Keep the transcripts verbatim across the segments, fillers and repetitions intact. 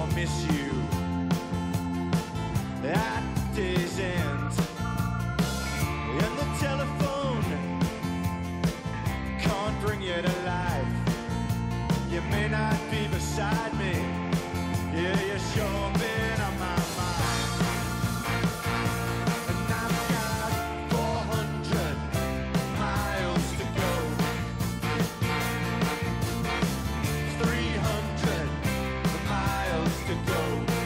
I'll miss you at day's end. And the telephone can't bring you to life. You may not be beside me, yeah, you're sure been on my mind. And I've got four hundred miles to go, three hundred miles to go.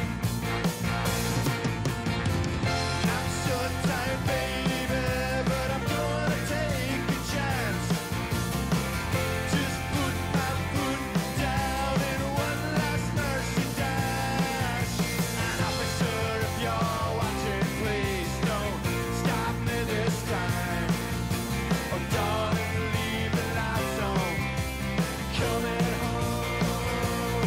I'm so tired, baby, but I'm gonna take a chance. Just put my foot down in one last mercy dash. And officer, if you're watching, please don't stop me this time. Oh darling, leave the lights on, coming home.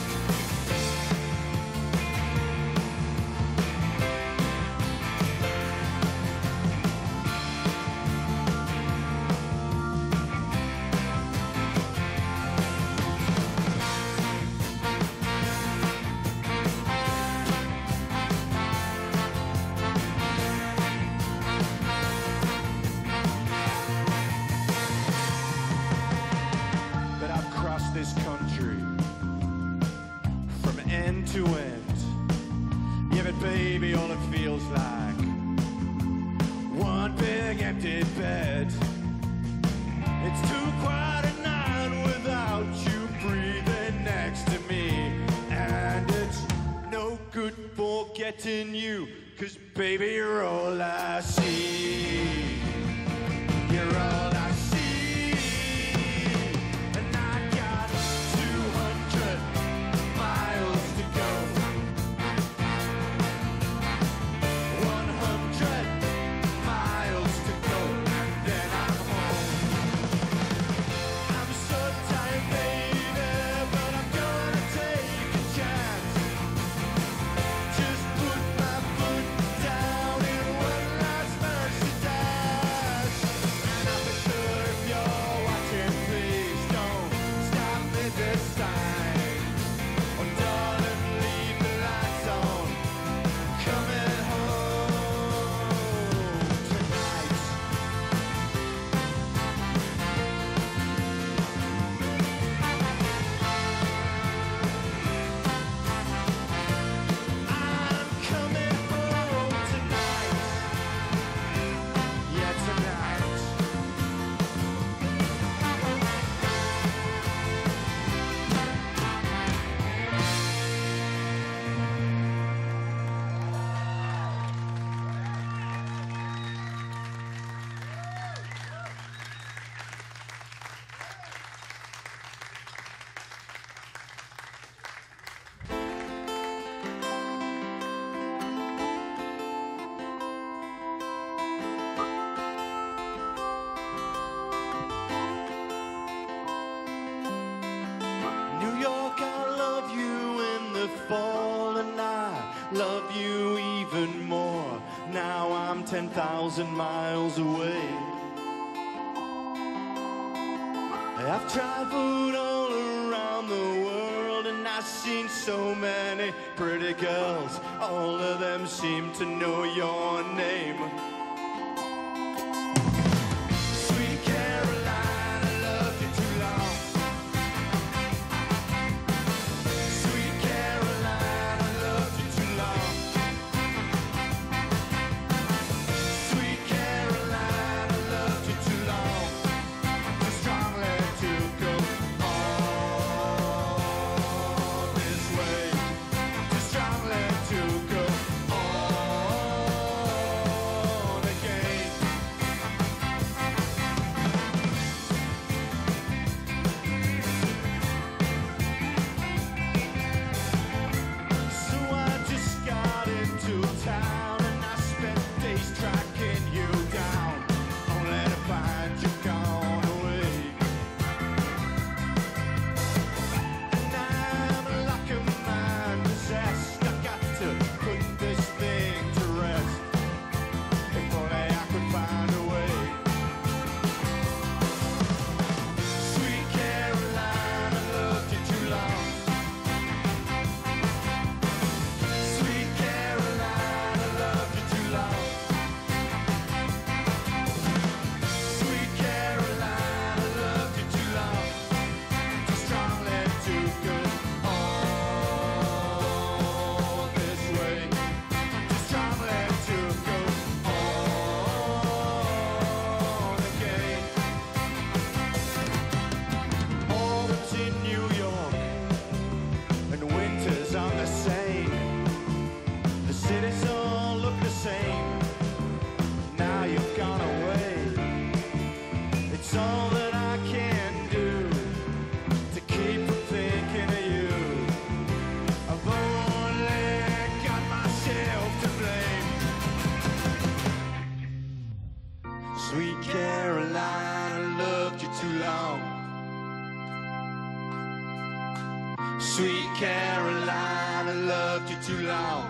But I've crossed this country from end to end. Yeah, but baby, all it feels like one big empty bed. It's too quiet at night without you breathing next to me. And it's no good forgetting you, 'cause baby, you're all I see. You're all I see. And I got two hundred miles to go, one hundred miles to go, and then I'm home. I'm so tired, baby, but I'm gonna take a chance. Just put my foot down in one last mercy dash. And I'm sure if you're watching, please don't stop me this time. Oh darling, leave the lights on, coming home tonight. I'm coming home tonight. Yeah, tonight. New York, I love you in the fall, and I love you even more. Now I'm ten thousand miles away. I've traveled all around the world, and I've seen so many pretty girls. All of them seem to know your name. Sweet Caroline, I loved you too long. Sweet Caroline, I loved you too long. Sweet Caroline, I loved you too long. Too strongly to go all this way. Too strongly to go all Sweet Caroline, I loved you too long. Sweet Caroline, I loved you too long.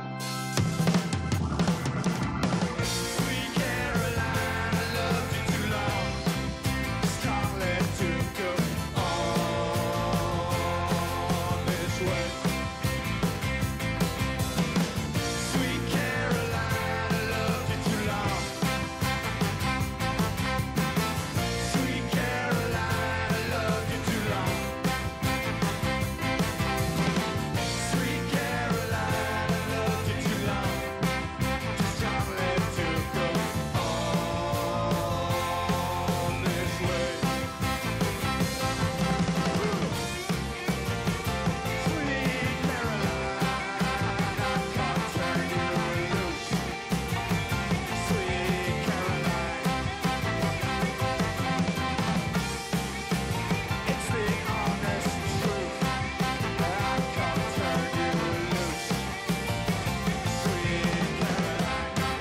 Sweet Caroline, I loved you too long. Scarlet took up all this way. Sweet Caroline, I loved you too long. Sweet Caroline, I loved you too long. Sweet Caroline, I loved you too long. Just chocolate took up all this way. Sweet Caroline, I can't turn you loose. Sweet Caroline, it's the honest truth. I can't turn you loose. Sweet Caroline.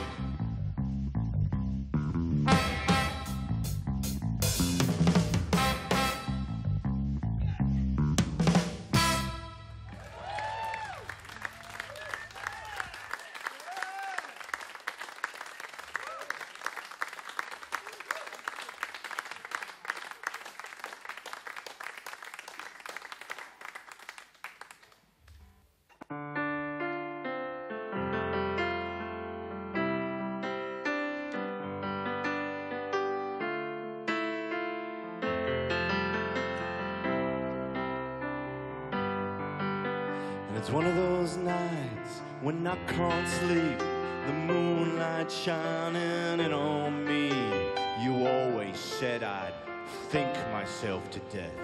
And it's one of those nights when I can't sleep, the moonlight shining in on me. You always said I'd think myself to death.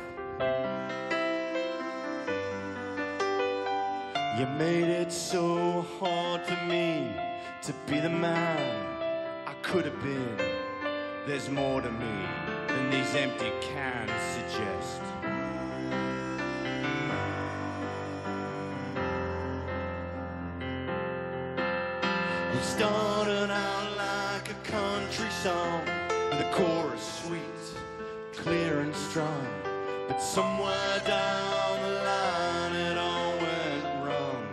You made it so hard for me to be the man I could have been. There's more to me than these empty cans suggest. We started out like a country song, with a chorus sweet, clear and strong. But somewhere down the line it all went wrong.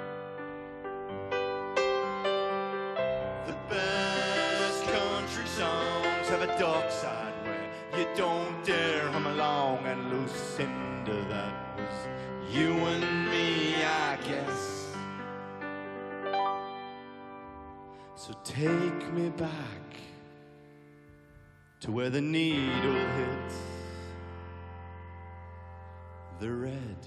The best country songs have a dark side where you don't dare hum along. And Lucinda, that was you and me, I guess. So take me back to where the needle hits the red.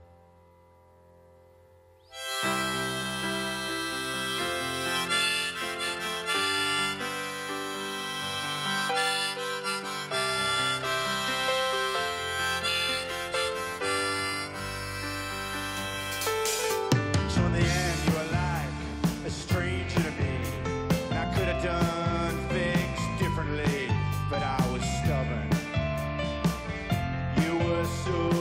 So in the end you were like a stranger to me. I could have done things differently, but I was stubborn. You were so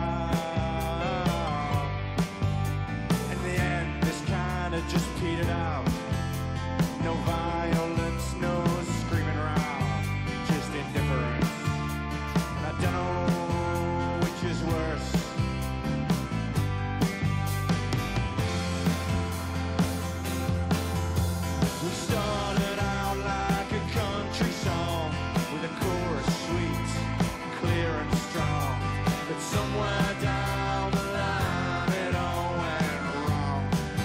proud. In the end, this kind of just petered out. No violence, no screaming around, just indifference. And I don't know which is worse. We started out like a country song, with a chorus sweet, clear and strong. But somewhere down the line it all went wrong.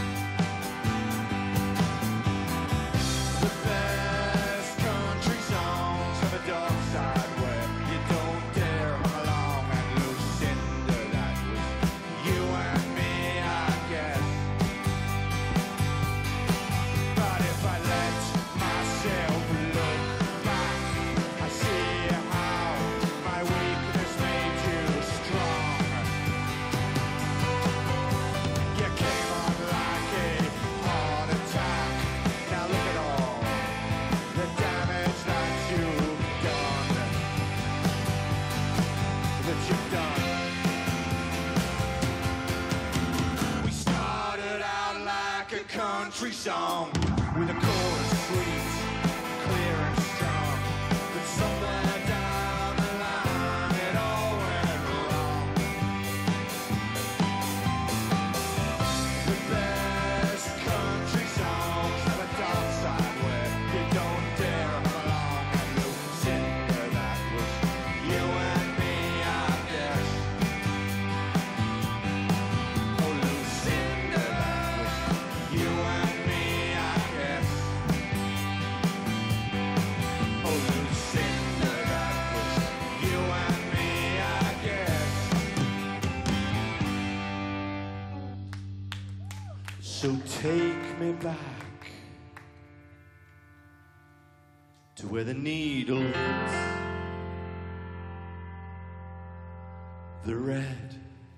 The best country songs have a dark side where you don't dare hum along. And Lucinda, that was you and me, I guess. But if I let myself look back, I see how my weakness made you strong. You came on like a heart attack. Now look at all the damage that you've done. That you've done. We started out like a country song, with a chorus sweet, clear and strong. So take me back to where the needle hits the red.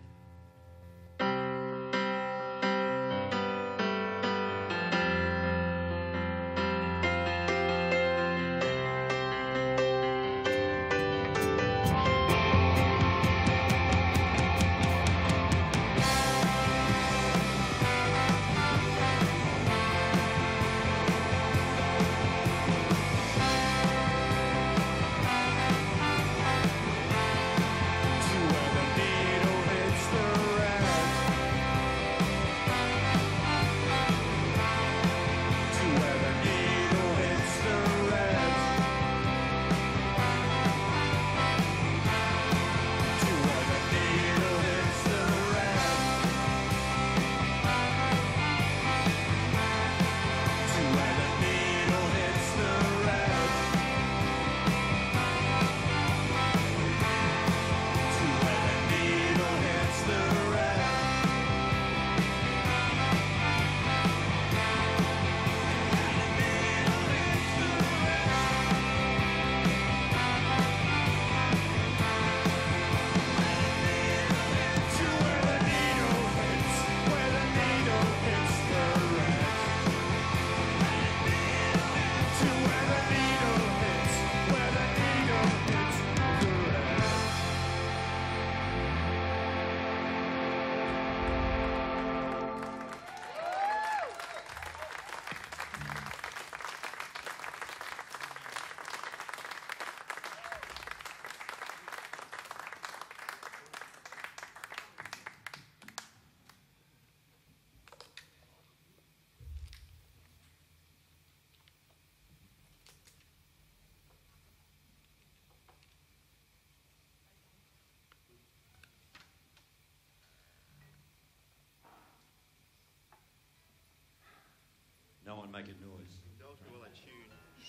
No one making noise. Those were well attuned.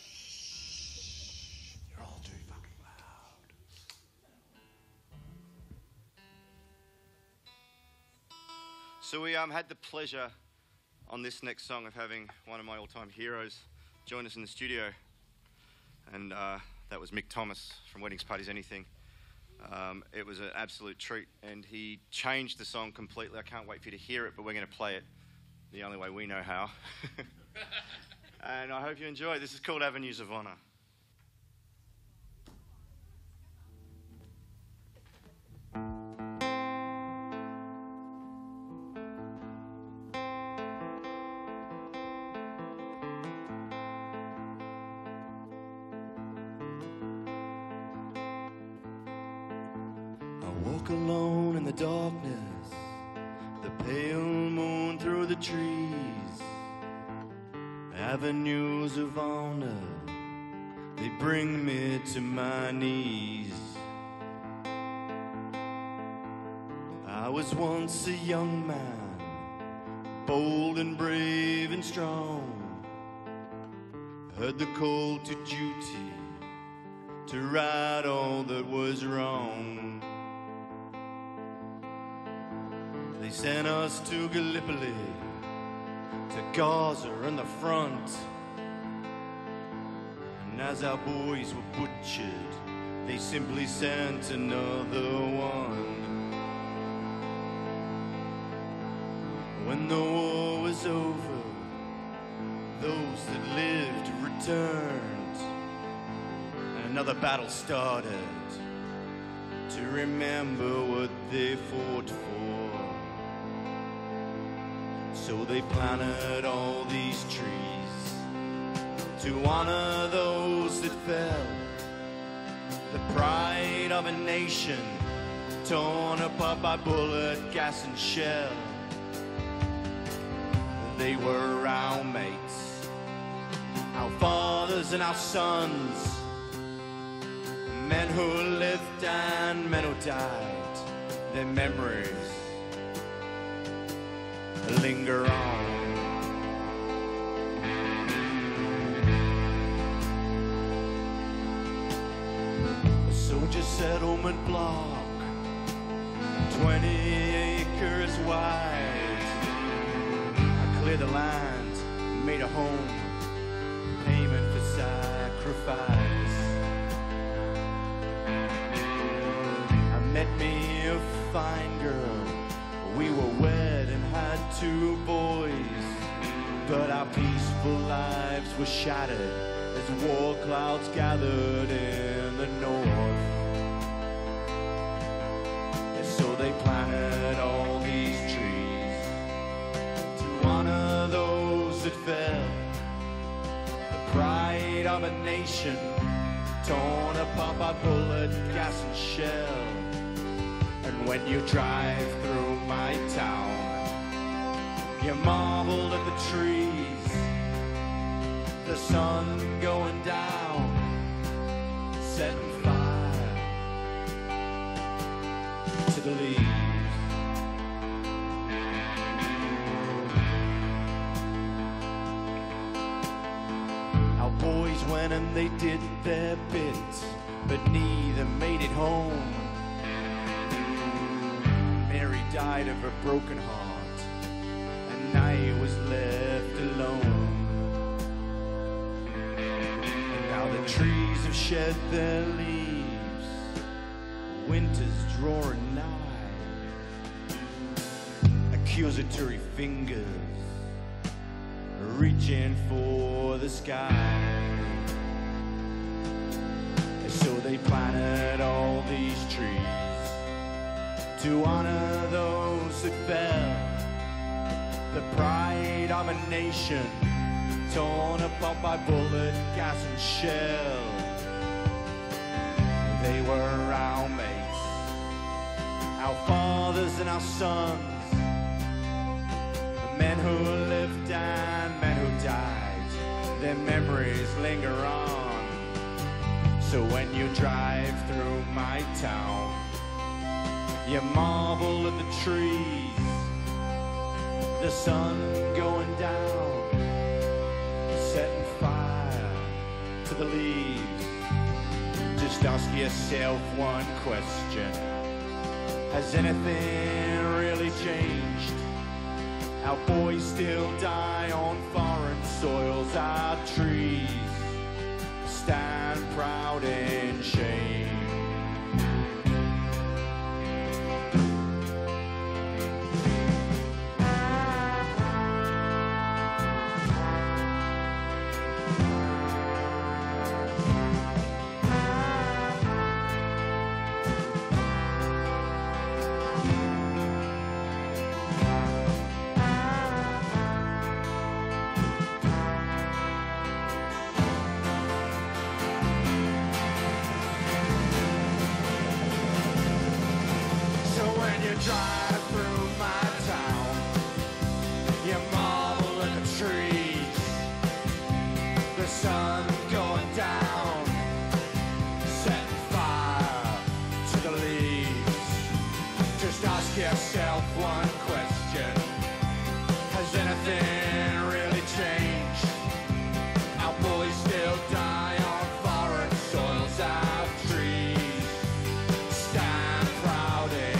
Shh, you're all too fucking loud. So we um, had the pleasure on this next song of having one of my all-time heroes join us in the studio. And uh, that was Mick Thomas from Weddings, Parties, Anything. Um, it was an absolute treat, and he changed the song completely. I can't wait for you to hear it, but we're going to play it the only way we know how. And I hope you enjoy it. This is called Avenues of Honor. I walk alone in the darkness, the pale moon through the trees. Avenues of honor, they bring me to my knees. I was once a young man, bold and brave and strong. Heard the call to duty, to right all that was wrong. They sent us to Gallipoli, to Gaza and the front. And as our boys were butchered, they simply sent another one. When the war was over, those that lived returned. And another battle started to remember what they fought for. So they planted all these trees to honor those that fell, the pride of a nation torn apart by bullet, gas and shell. They were our mates, our fathers and our sons, men who lived and men who died. Their memories linger on. A soldier settlement block, twenty acres wide. I cleared the land, made a home, payment for sacrifice. I met me a fine girl, we were wed and had two boys, but our peaceful lives were shattered as war clouds gathered in the north. And so they planted all these trees to honor those that fell, the pride of a nation torn apart by bullet, gas and shell. And when you drive through my town, you marvel at the trees, the sun going down, setting fire to the leaves. Our boys went and they did their bit, but neither made it home. Mary died of a broken heart, and I was left alone. And now the trees have shed their leaves, winter's drawing nigh. Accusatory fingers reaching for the sky. And so they planted all these trees to honor those that fell, the pride of a nation torn apart by bullet, gas and shell. They were our mates, our fathers and our sons, the men who lived and men who died, their memories linger on. So when you drive through my town, you marvel at the trees, the sun going down, setting fire to the leaves. Just ask yourself one question: has anything really changed? Our boys still die on foreign soils, our trees stand proud in shame. Drive through my town, you marvel at the trees, the sun going down, setting fire to the leaves. Just ask yourself one question: has anything really changed? Our boys still die on foreign soils, our trees stand proud in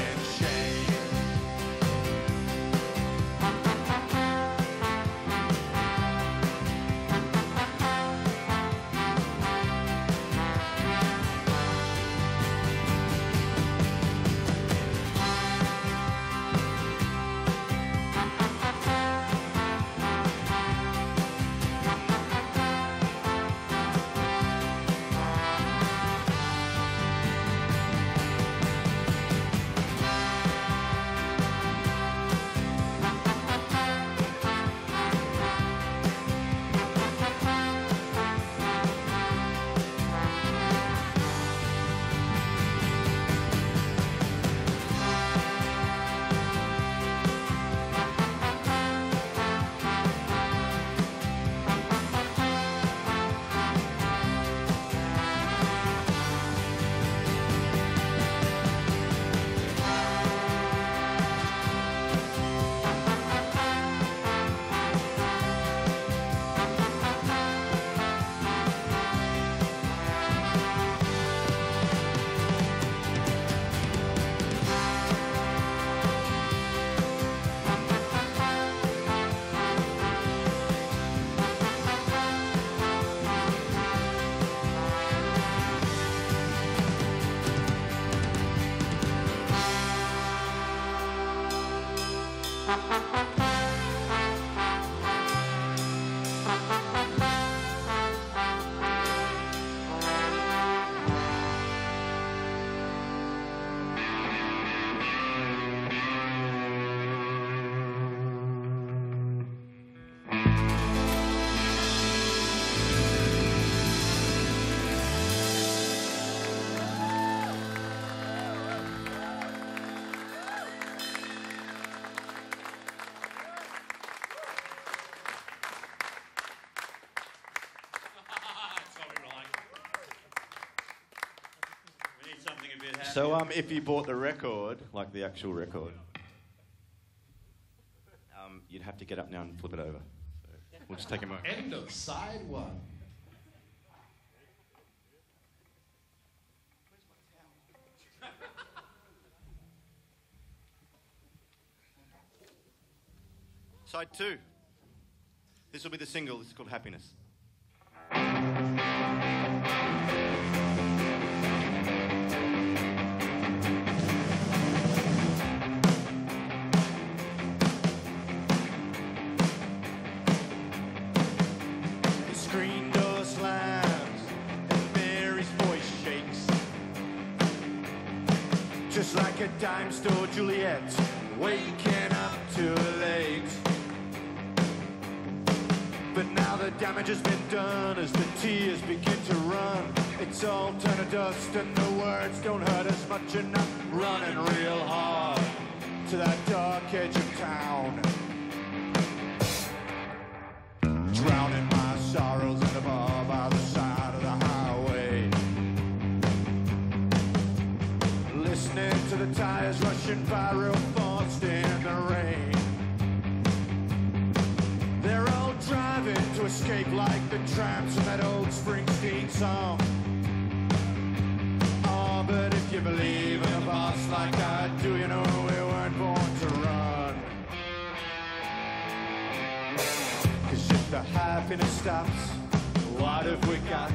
So, um, if you bought the record, like the actual record, um, you'd have to get up now and flip it over. So we'll just take a moment. End of side one. Side two. This will be the single. This is called Happiness. Like a dime store Juliet, waking up too late. But now the damage has been done as the tears begin to run. It's all turned to dust and the words don't hurt as much, and I'm running real hard to that dark edge of town, drowning my sorrows in the bar by the side of the highway, listening to the tires rushing by real fast in the rain. They're all driving to escape like the tramps in that old Springsteen song. Oh, but if you believe in a boss like I do, you know we weren't born to run. Cause if the happiness stops, what have we got?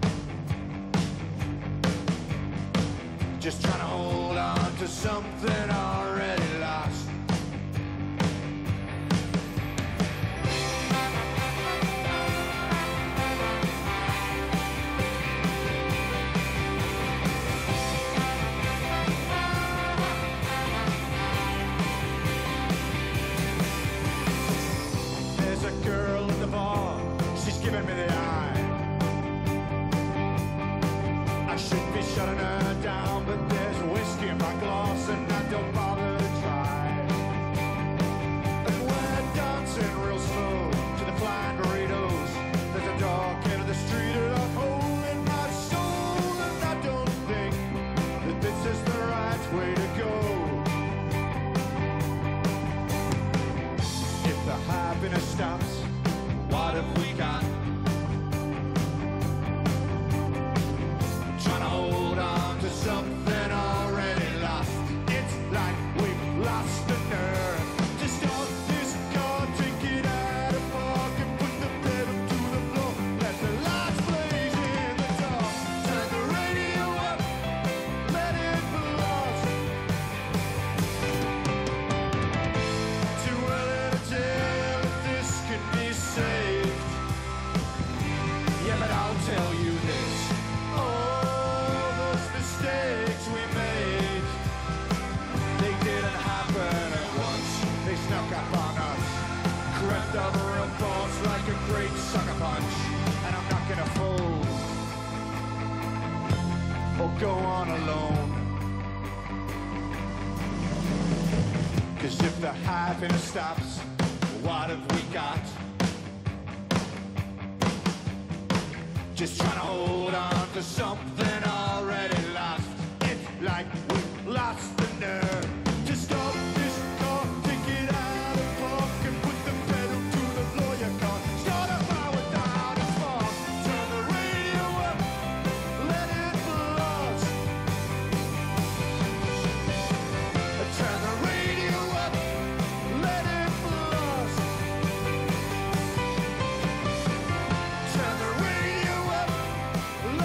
Just trying to hold on to something already lost. There's a girl at the bar, she's giving me the eye. I should be shutting her down, but there's whiskey in my glass and I don't bother to try. And we're dancing real slow to the flying burritos. There's a dark end of the street and a hole in my soul, and I don't think that this is the right way to go. If the happiness stops, what have we got? Trying to hold on to something already lost. It's like we've lost the nerve to stop this car, take it out of park and put the pedal to the floor. Let the lights blaze in the dark. Turn the radio up, let it blast. Too early to tell if this could be saved. Yeah, but I'll tell you this. All those mistakes we made, they didn't happen at once. They snuck up on us, crept over our thoughts like a great sucker punch. And I'm not gonna fold or go on alone. Cause if the happiness stops, what have we got? Just trying to hold on to something already lost. It's like we've lost the nerve to stop this car, take it out of park and put the pedal to the floor. You can't start a fire down its spark. Turn the radio up, let it blast. Turn the radio up, let it blast. Turn the radio up, let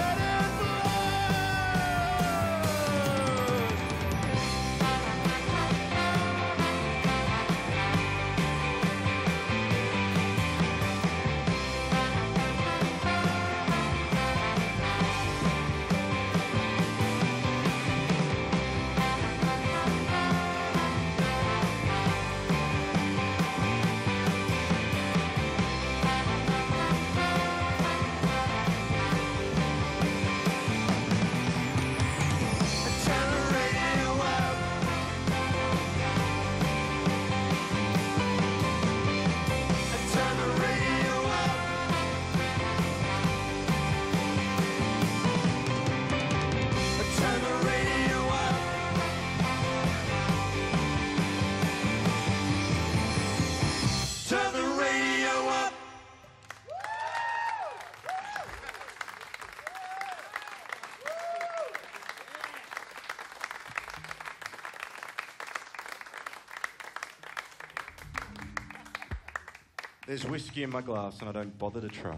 There's whiskey in my glass and I don't bother to try.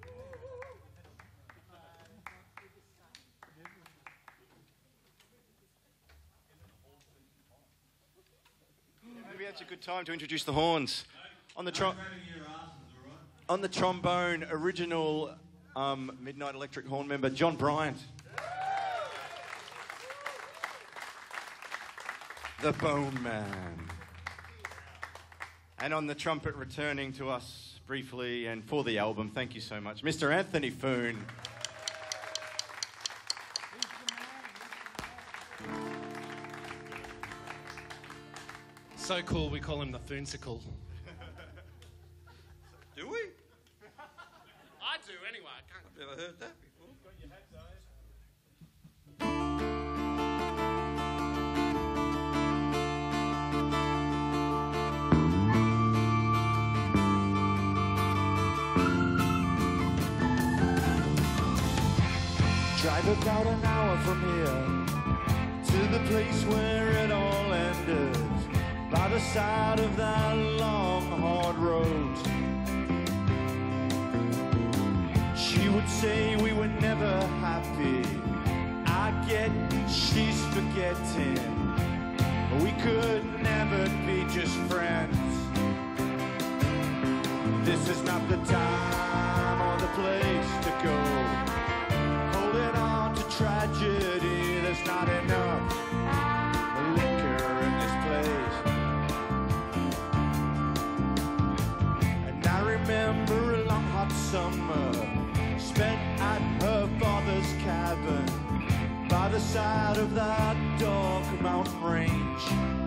Maybe that's a good time to introduce the horns. On the, tro- on the trombone, original um, Midnight Electric horn member, John Bryant. The Bone Man. And on the trumpet, returning to us briefly and for the album, thank you so much, Mister Anthony Foon. So cool, we call him the Foonsicle. Do we? I do, anyway. I can't. I've never heard that before. Got your hat, guys. Drive about an hour from here to the place where it all ended, by the side of that long, hard road. She would say we were never happy. I get she's forgetting. We could never be just friends. This is not the time or the place to go. Holding on to tragedy, there's not enough liquor in this place. And I remember a long hot summer spent at her father's cabin by the side of that dark mountain range.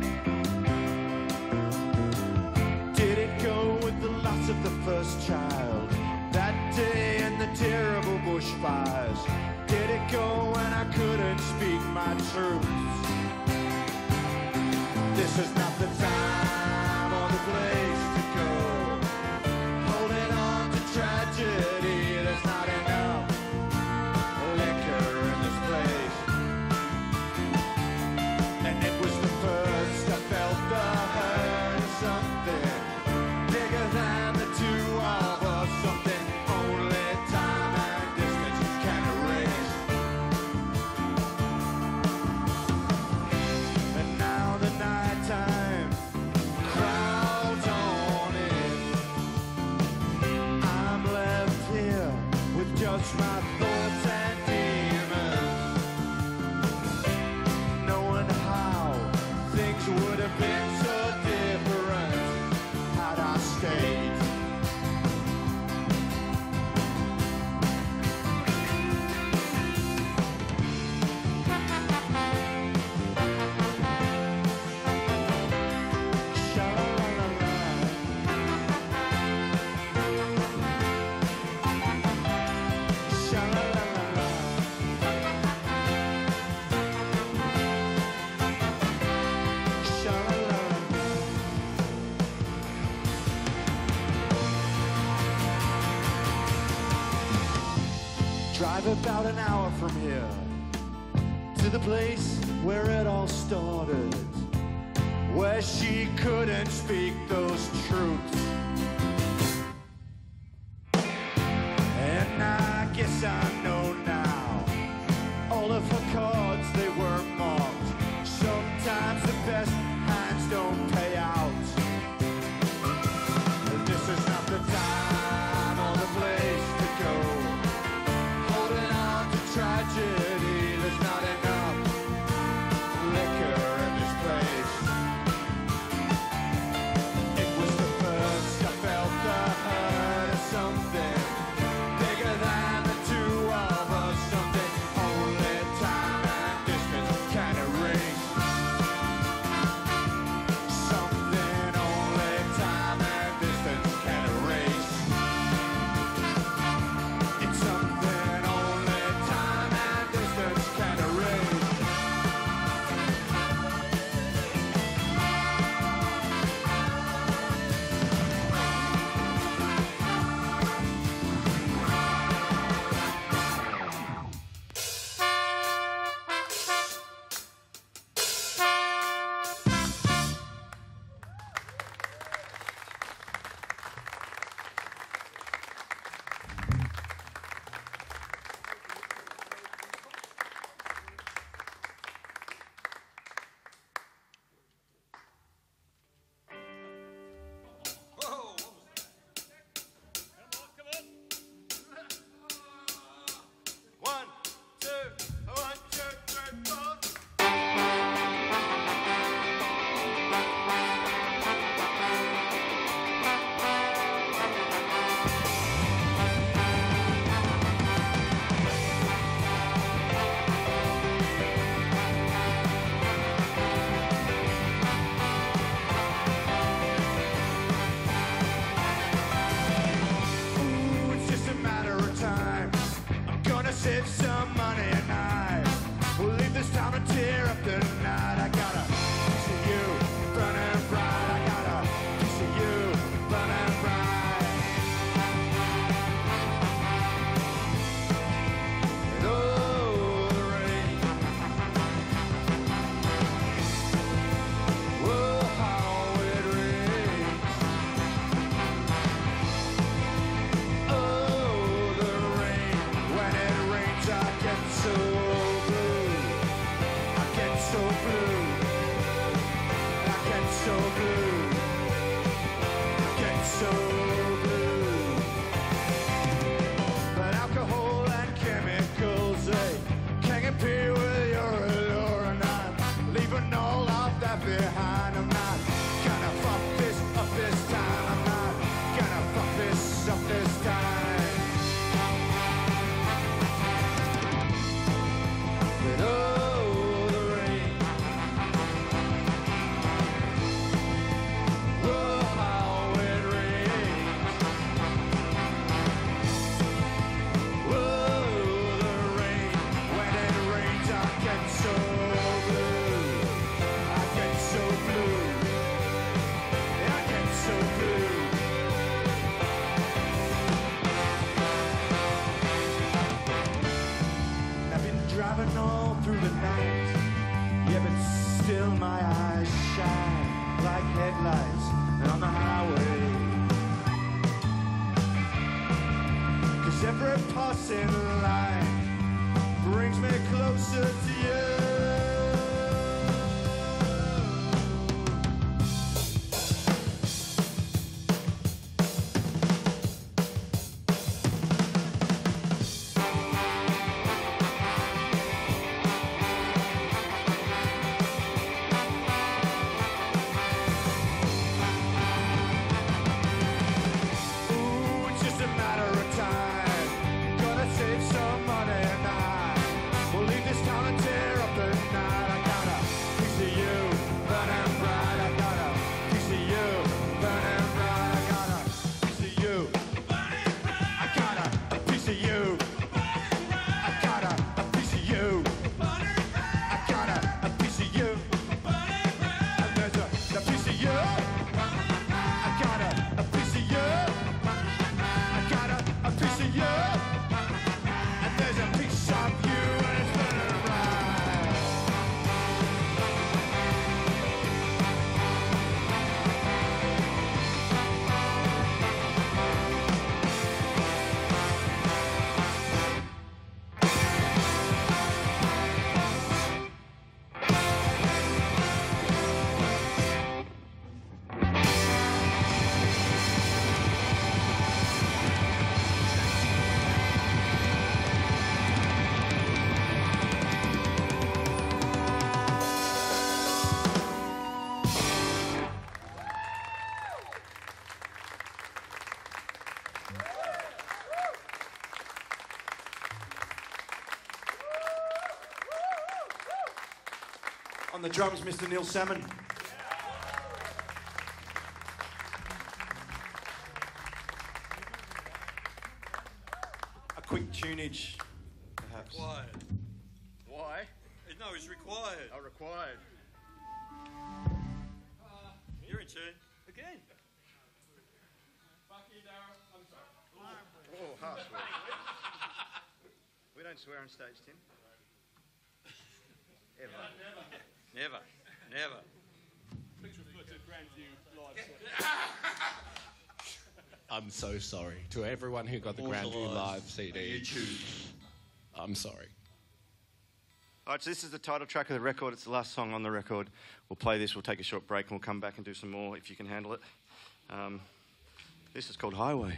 Did it go with the loss of the first child that day and the terrible bushfires? Did it go when I couldn't speak my truth? This is not the time or the place to go. Holding on to tragedy, there's not enough liquor in this place. And it was the first I felt the hurt of something bigger than the two of us, something only time and distance can erase. And now the nighttime crowds on in. I'm left here with just my thoughts and demons, knowing how things would have been so different had I stayed. Drive about an hour from here to the place where it all started, where she couldn't speak those truths. And I guess I know now, all of her cards, they were marked. Sometimes the best hands don't pay out. But this is not the time or the place to go. Holding on to tragedy, there's not enough liquor in this place. It was the first I felt so blue, get so blue. But alcohol and chemicals, they can't compare with your allure, and I'm leaving all of that behind. I'm not gonna fuck this up this time. I'm not gonna fuck this up this time. But oh, the rain. Oh, how it rains. Oh, the rain. When it rains, I get so blue. I get so blue. I get so blue. I've been driving all through the night, yeah, but still my eyes shine like headlights on the highway. 'Cause every passing line brings me closer to you. Ooh, it's just a matter of time. Gonna save some money and I will leave this town and tear up the night. I got a piece of you, burning bright. I got a piece of you, burning bright. I got a piece of you, burning bright. I got a, a piece of you, burning bright. I got a, a piece of you, burning bright. I got a, a piece of you, burning bright. And there's a, a piece of you. I got a, a piece of you. I got a, a piece of you. And there's a piece of you and it's burning bright. On the drums, Mister Neil Salmon. A quick tunage, perhaps. Required. Why? No, it's required. Oh, required. You're in tune. Again. Fuck you, Daryl. I'm sorry. Oh, harsh word. We don't swear on stage, Tim. Ever. Never. Never. Please refer to Grandview Live. I'm so sorry to everyone who got the Grandview Live C D. YouTube. I'm sorry. All right, so this is the title track of the record. It's the last song on the record. We'll play this, we'll take a short break, and we'll come back and do some more if you can handle it. Um, this is called Highway.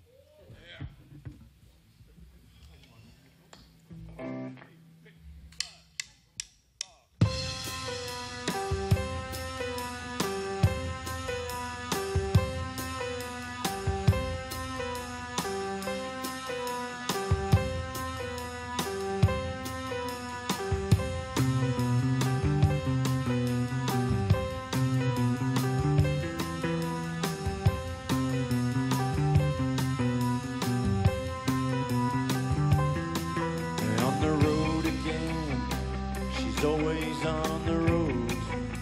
Always on the road,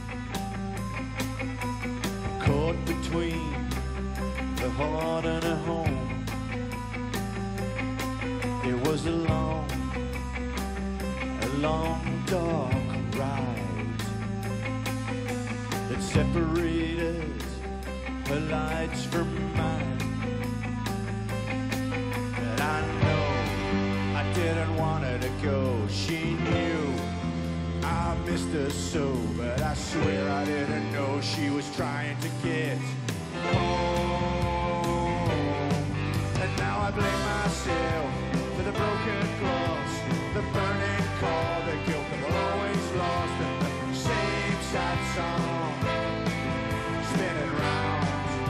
caught between the heart and a home. It was a long, a long dark ride that separated her lights from mine. And I know I didn't want her to go. She knew I missed her so, but I swear I didn't know she was trying to get home. And now I blame myself for the broken glass, the burning car, the guilt that will always last, and the same sad song spinning round.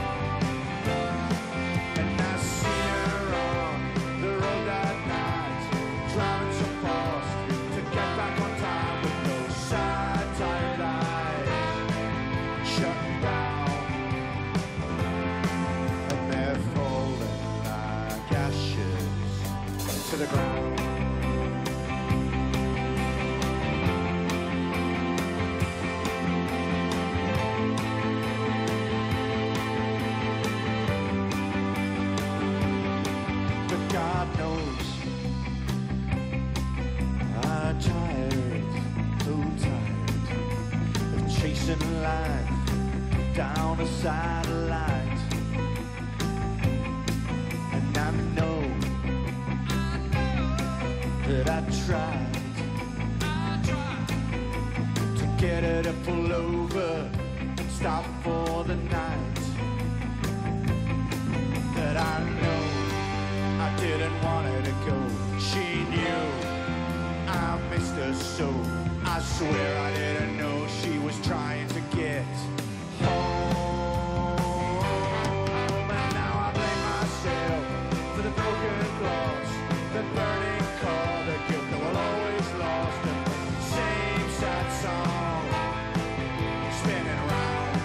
And I see her on the road that night, driving so fast to get back on time with those sad, tired eyes shutting down. And they're falling like ashes to the ground. But God knows I'm tired, so tired of chasing life down a satellite. And I know that I tried to get her to pull over and stop for the night. That I know I didn't want her to go. She knew I missed her so. I swear I didn't know she was trying to get home. And now I blame myself for the broken glass, the burning car, the guilt that will always last, and the same sad song spinning round.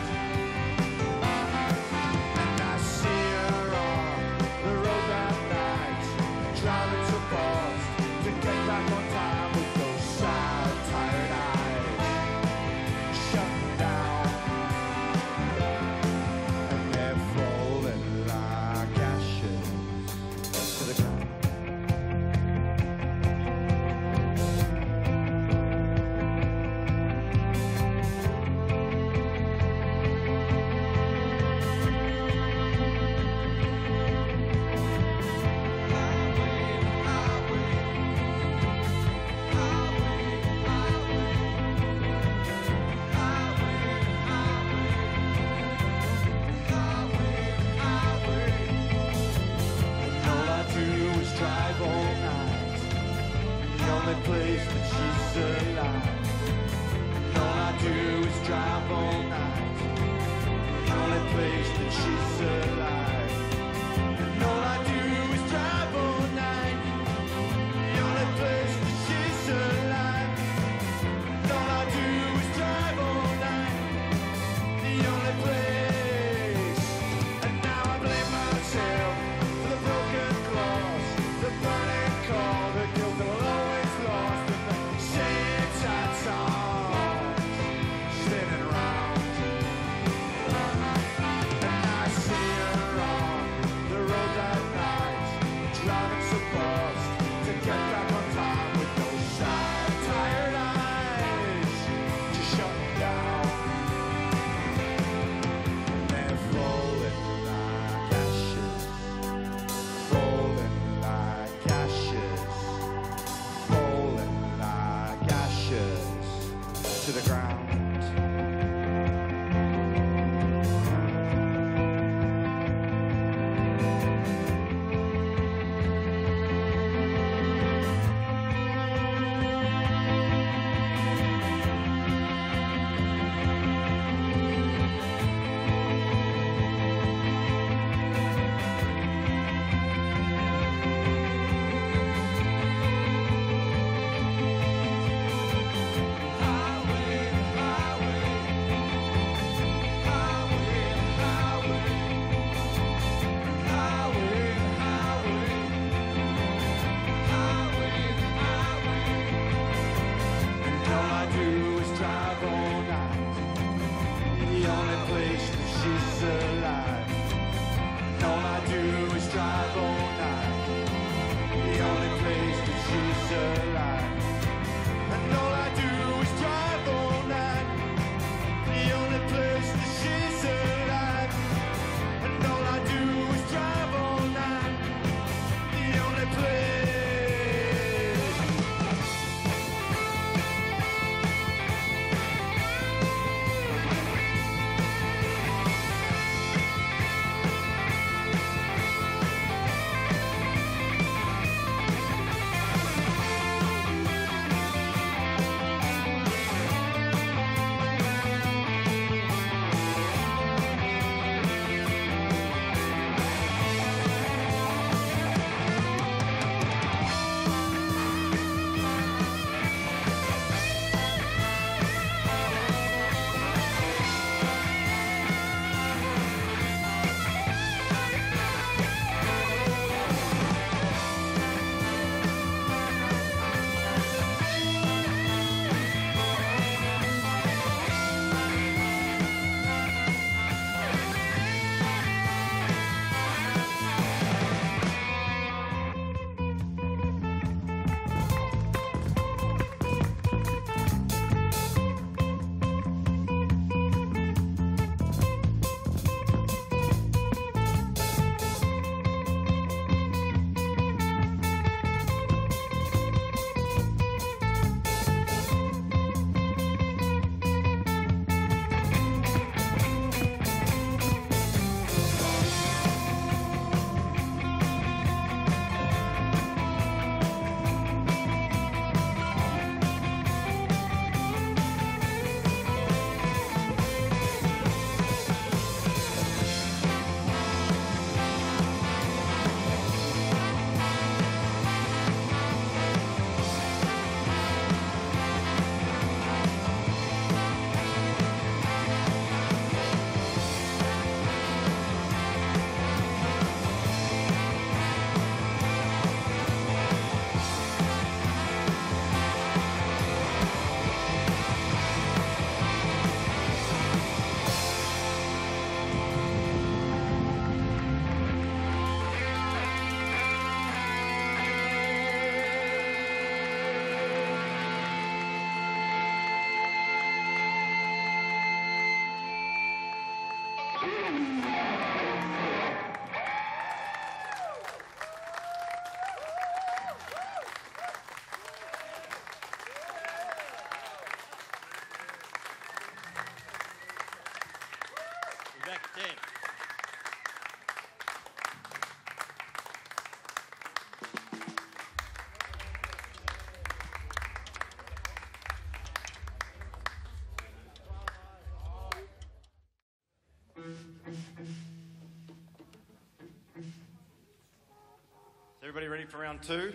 And I see her on the road that night, driving so fast to get back on time with those sad, tired eyes shutting down. And they're falling like ashes to the ground. And all I do is drive all night, the only place that she's alive. And all I do is drive all night, the only place that she's alive. And all I do is drive all night, the only place that she's alive. And all I do is drive all night, the only place. And now I blame myself for the broken glass, the burning car, the guilt that will always last, and the same sad song spinning round. And I see her on the road that night, driving so fast to get back on time with those sad, tired eyes just shutting down. And they're falling like ashes, falling like ashes, falling like ashes to the ground. Highway, Everybody ready for round two?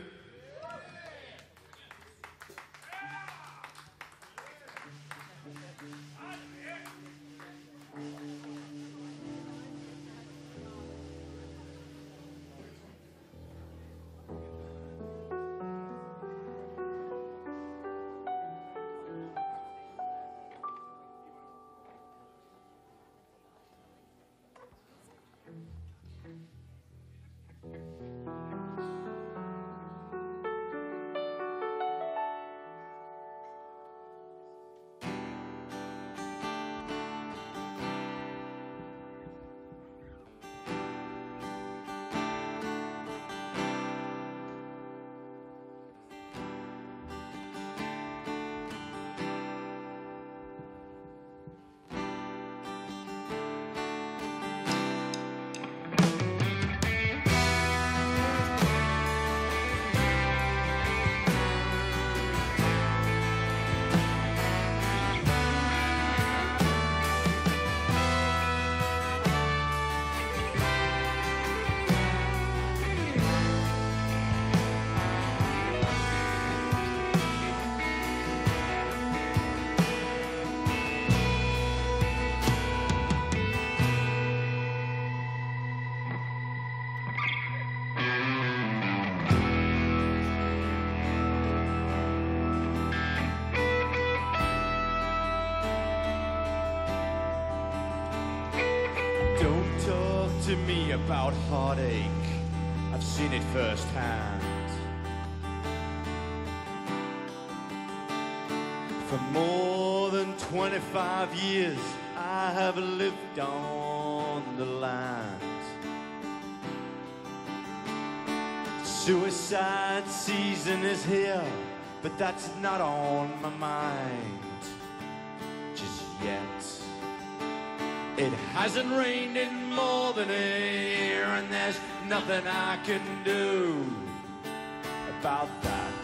To me about heartache, I've seen it firsthand. For more than twenty-five years, I have lived on the land. Suicide season is here, but that's not on my mind just yet. It hasn't rained in more than a year, and there's nothing I can do about that.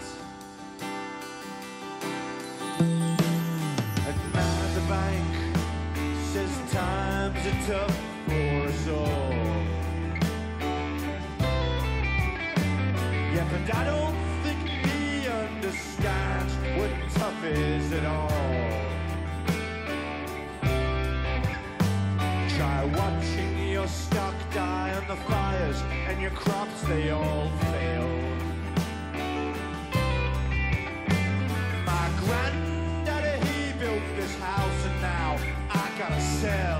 And man at the bank says times are tough for us all. Yeah, but I don't think he understands what tough is at all. Try watching your stock die on the fires and your crops, they all fail. My granddaddy, he built this house and now I gotta sell.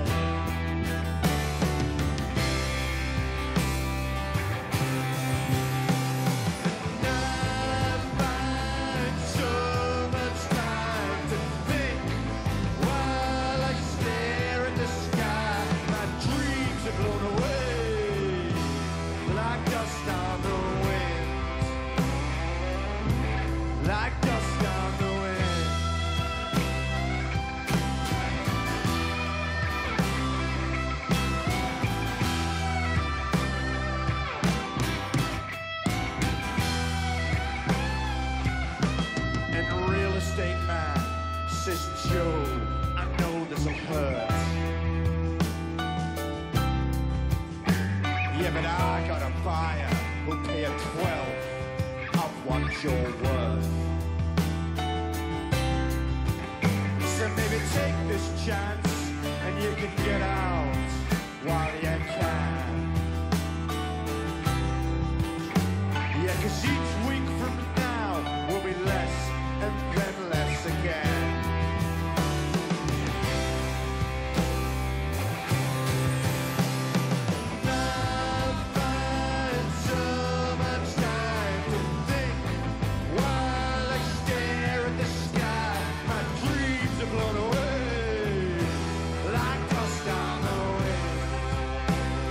Your worth. So maybe take this chance and you can get out while you can. Yeah, cause each week from now will be less and then less again. Blown away like dust down the wind.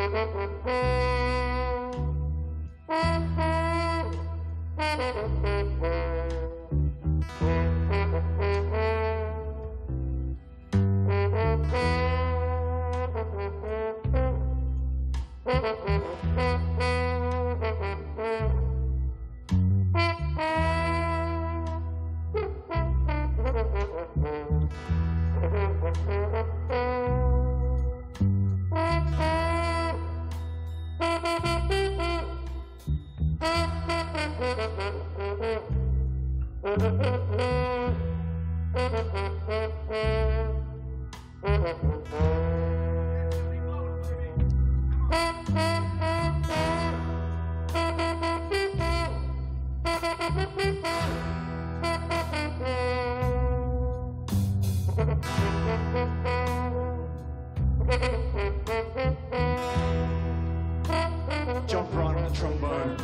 John Bryant on the trombone.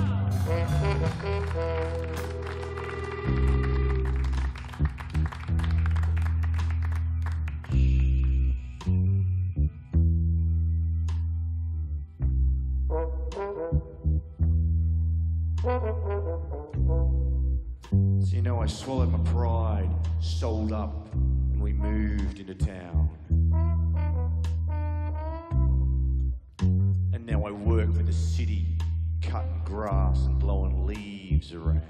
So you know, I swallowed my pride, sold up, and we moved into town. And now I work for the city, cutting grass and blowing leaves around.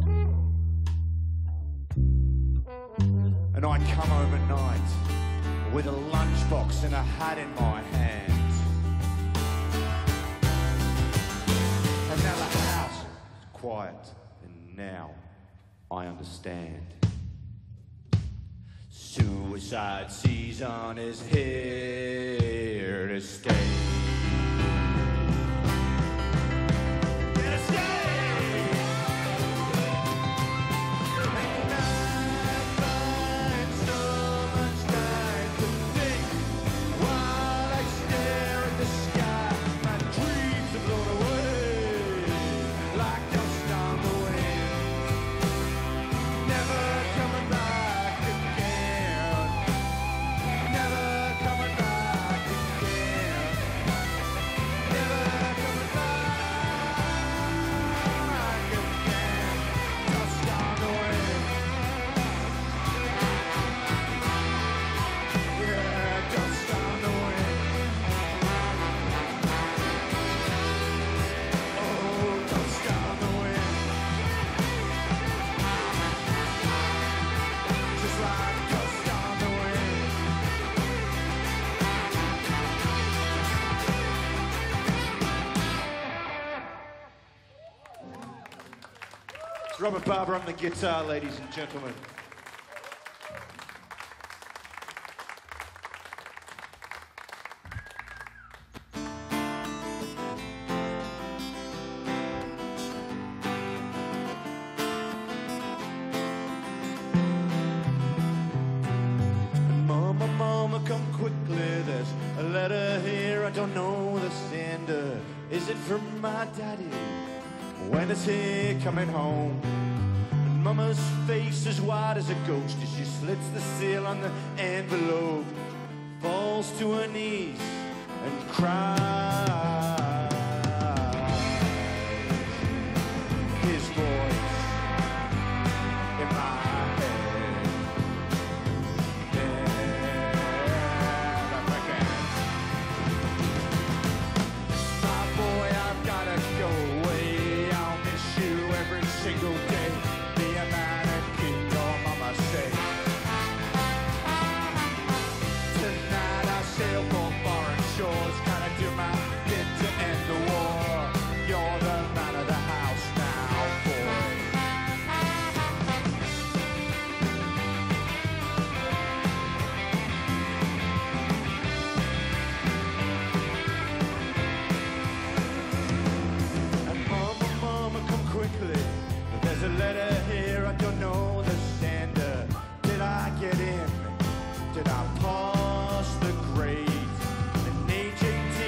And I come home at night with a lunchbox and a hat in my hand. And now the house is quiet, and now I understand. Suicide season is here to stay. Robert Barber on the guitar, ladies and gentlemen. Mama, mama, come quickly, there's a letter here, I don't know the sender. Is it from my daddy? When is he coming home? And Mama's face is white as a ghost as she slits the seal on the envelope, falls to her knees and cries. His voice in my head, and I'm thinking, my boy, I've gotta go away. Every single day, be a man and kingdom, Mama say. Tonight I sail for foreign shores, gotta do my bit to end the war. You're the man of the house now, boy. And Mama, Mama, come quickly. There's a letter here, I don't know the sender. Did I get in? Did I pass the grade? An age eighteen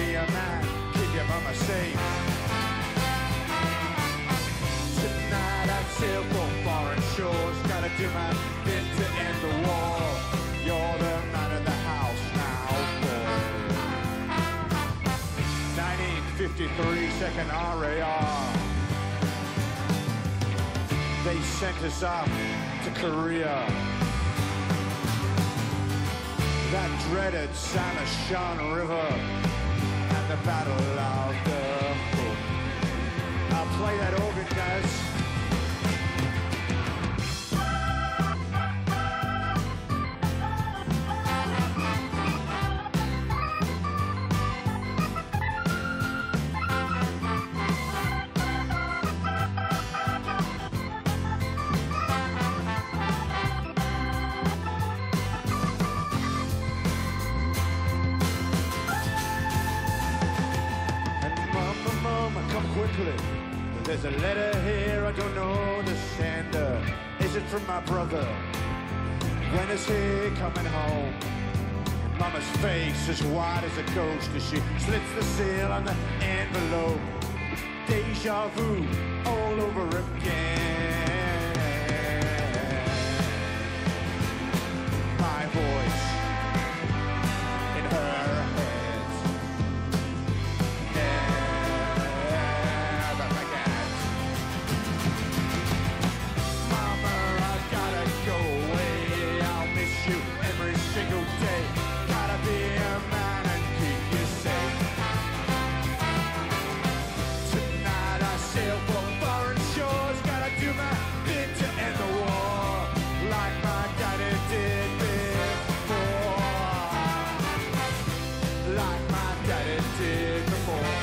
be a man, keep your mama safe. Tonight I sail for foreign shores, gotta do my bit to end the war. You're the man in the house now, boy. nineteen fifty-three, second R A R. They sent us up to Korea. That dreaded Salmon River and the Battle of the Foon. I'll play that organ, guys. There's a letter here, I don't know the sender. Is it from my brother? When is he coming home? Mama's face is white as a ghost as she slits the seal on the envelope. Deja vu all over again. My voice in her head. Never forget. Mama, I gotta go away. I'll miss you every single day. Gotta be a man and keep you safe. Tonight I sail for foreign shores. Gotta do my bit to end the war, like my daddy did before. Like my daddy did before.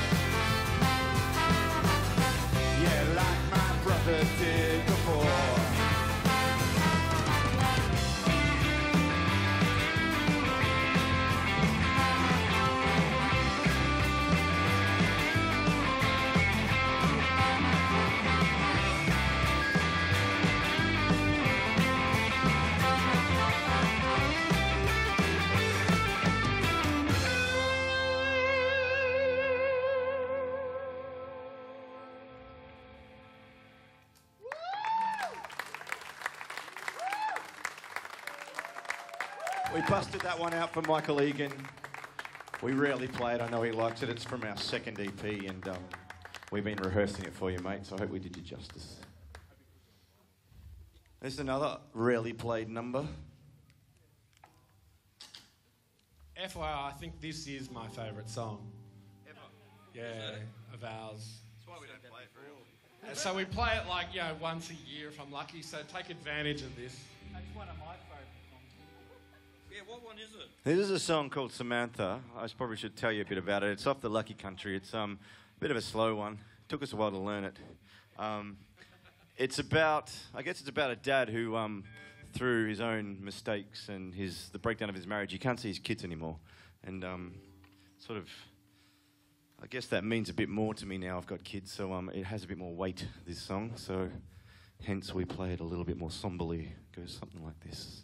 Yeah, like my brother did before. We busted that one out for Michael Egan. We rarely play it. I know he likes it. It's from our second E P, and um, we've been rehearsing it for you, mate, so I hope we did you justice. There's another rarely played number. F Y I, I think this is my favourite song. Ever. Yeah, of ours. That's why we don't play it for real. And so we play it like, you know, once a year if I'm lucky, so take advantage of this. That's one of my favourite songs. Yeah, what one is it? This is a song called Samantha. I probably should tell you a bit about it. It's off the Lucky Country. It's um, a bit of a slow one. Took us a while to learn it. Um, it's about, I guess it's about a dad who, um, through his own mistakes and his the breakdown of his marriage, he can't see his kids anymore. And um, sort of, I guess that means a bit more to me now. I've got kids, so um, it has a bit more weight, this song. So hence we play it a little bit more somberly. It goes something like this.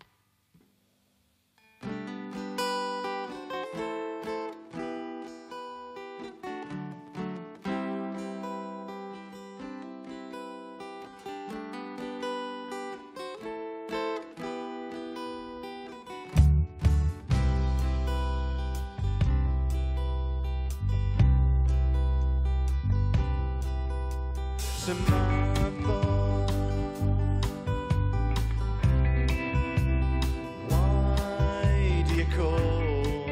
Samantha, why do you call?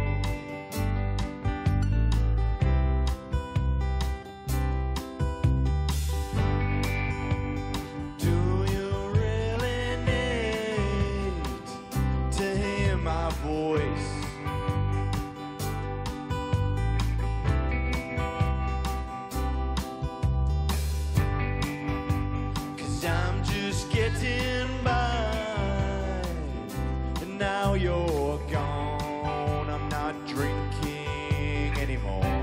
Do you really need to hear my voice? I'm just getting by, and now you're gone. I'm not drinking anymore.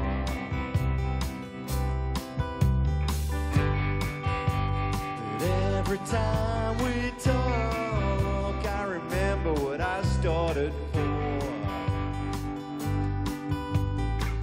But every time we talk, I remember what I started for.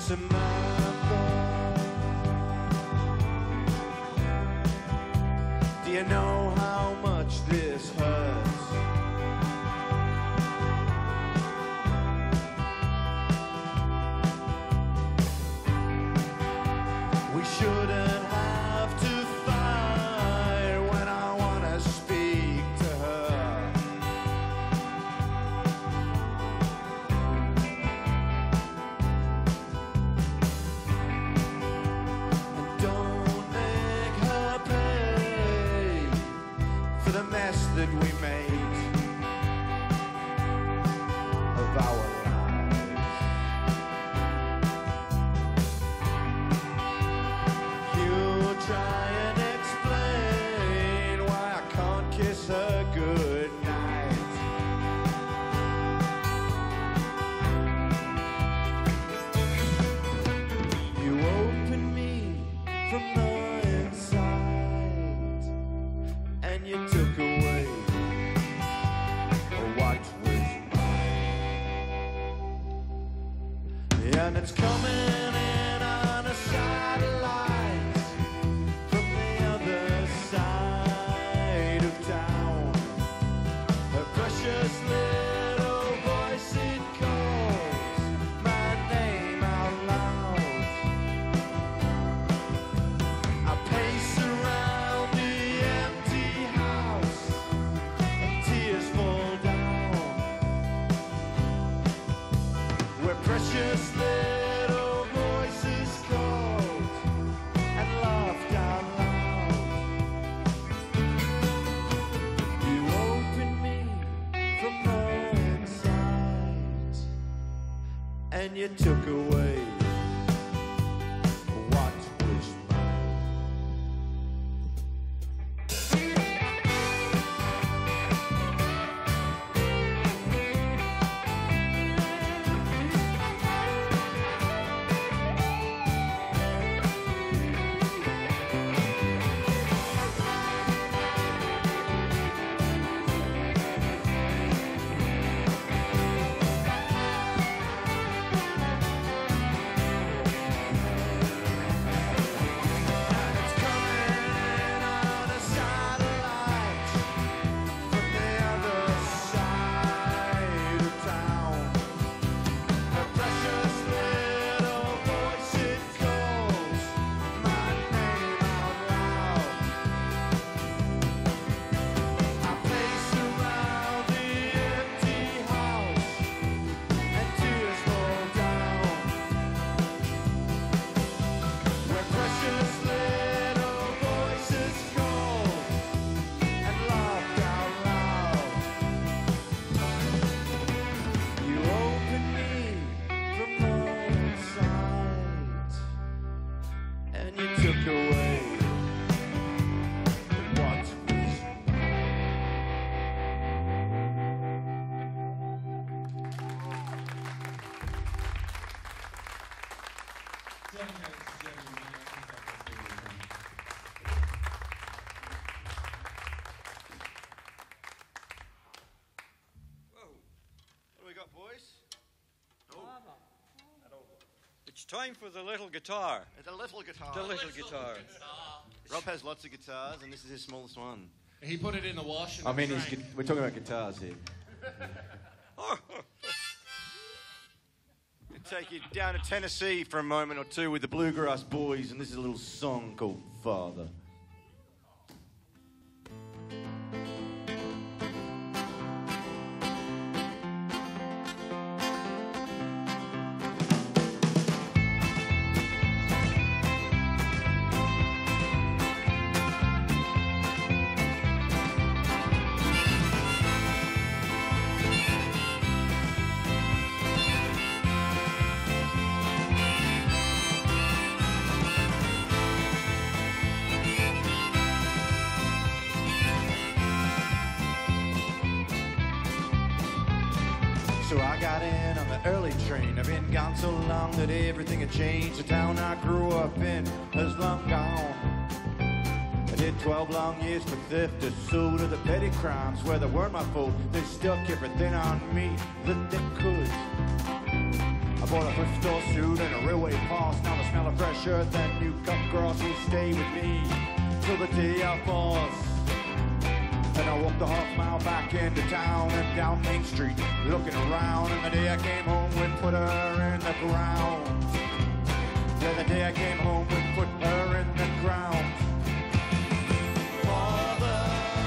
Samantha, do you know how much this hurts? We shouldn't have to fight when I want to speak to her. And don't make her pay for the mess that we made of our lives. Try and explain why I can't kiss her good night. You opened me from the inside, and you took away what was mine. And it's coming in on a satellite. Precious little voice, it calls my name out loud. I pace around the empty house and tears fall down. Where precious little voices called and laughed out loud. You opened me from the inside, and you took away what was mine. It's time for the little guitar. It's a little guitar. The little guitar. Rob has lots of guitars, and this is his smallest one. He put it in the wash. I mean, he's, we're talking about guitars here. Take you down to Tennessee for a moment or two with the Bluegrass Boys, and this is a little song called Father. So I got in on the early train. I've been gone so long that everything had changed. The town I grew up in has long gone. I did twelve long years for theft, assault of the petty crimes where they weren't my fault. They stuck everything on me that they could. I bought a thrift store suit and a railway have passed. Now the smell of fresh earth and new cut grass will stay with me till the day I pass. And I walked the half mile back into town and down Main Street, looking around. And the day I came home, we put her in the ground. Yeah, the day I came home, we put her in the ground. Father,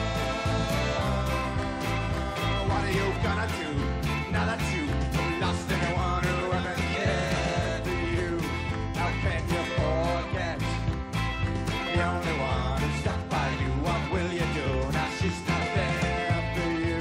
what are you gonna do now that you lost anyone who ever cared for you? How can you forget the only one who stuck by you? What will you do now she's not there for you?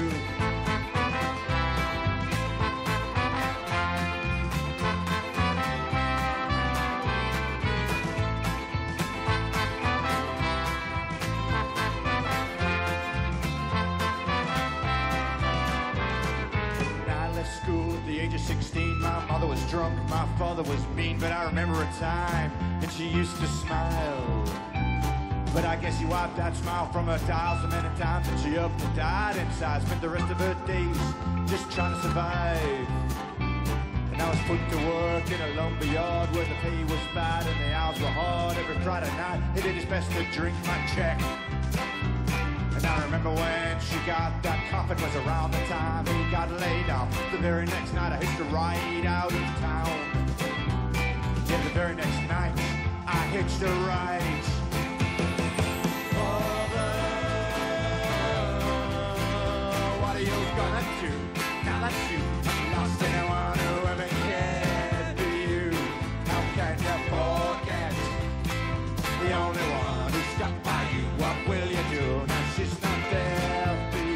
School at the age of sixteen, my mother was drunk, my father was mean, but I remember a time and she used to smile. But I guess he wiped that smile from her dial so many times that she up and died inside. Spent the rest of her days just trying to survive. And I was put to work in a lumber yard where the pay was bad and the hours were hard. Every Friday night he did his best to drink my check. And I remember when she got that cough, it was around the time he got laid off. The very next night I hitched a ride out of town. Yeah, the very next night I hitched a ride. Father, what are you gonna do now that you lost anyone who ever cared for you? How can you forget the only one who stuck by you? What will you do now she's not there for you?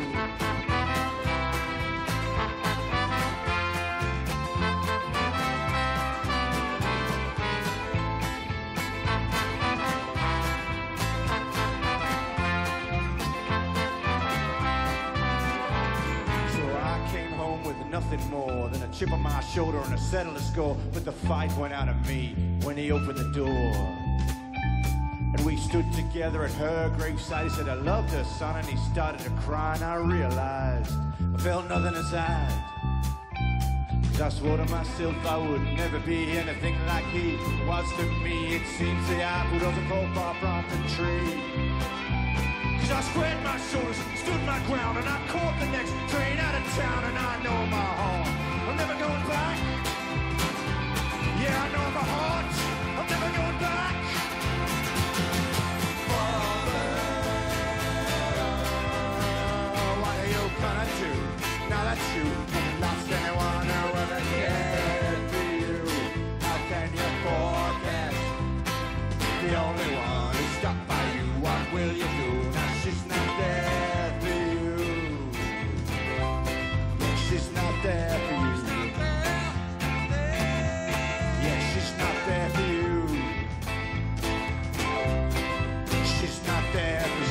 So I came home with nothing more than a chip on my shoulder and a settle to score. But the fight went out of me when he opened the door. And we stood together at her graveside. He said, I loved her, son, and he started to cry. And I realized I felt nothing inside. Cause I swore to myself I would never be anything like he was to me. It seems the apple doesn't fall far from the tree. Cause I squared my shoulders, stood my ground, and I caught the next train out of town. And I know my heart, I'm never going back. Yeah, I know my heart, I'm never going back. Gonna do now that you haven't lost anyone who ever cared for you? How can you forget the only one who stuck by you? What will you do now she's not there for you? Yeah, she's not there for you. Yeah, she's not there for you. She's not there for you.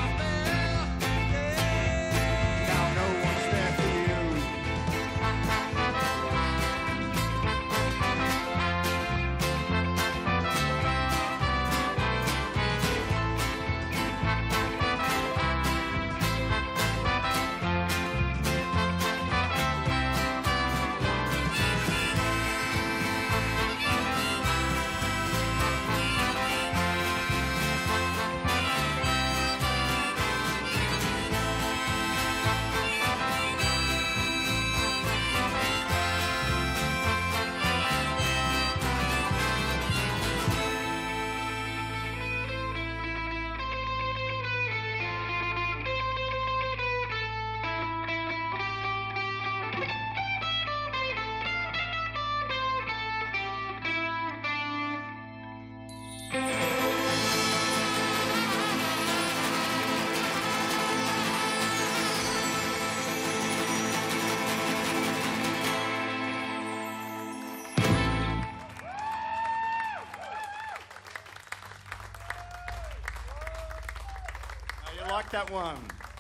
Like that one.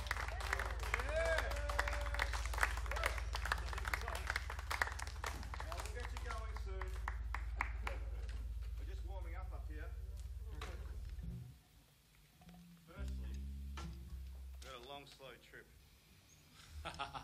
We'll get you going soon. We're just warming up up here. Firstly, we've got a long, slow trip.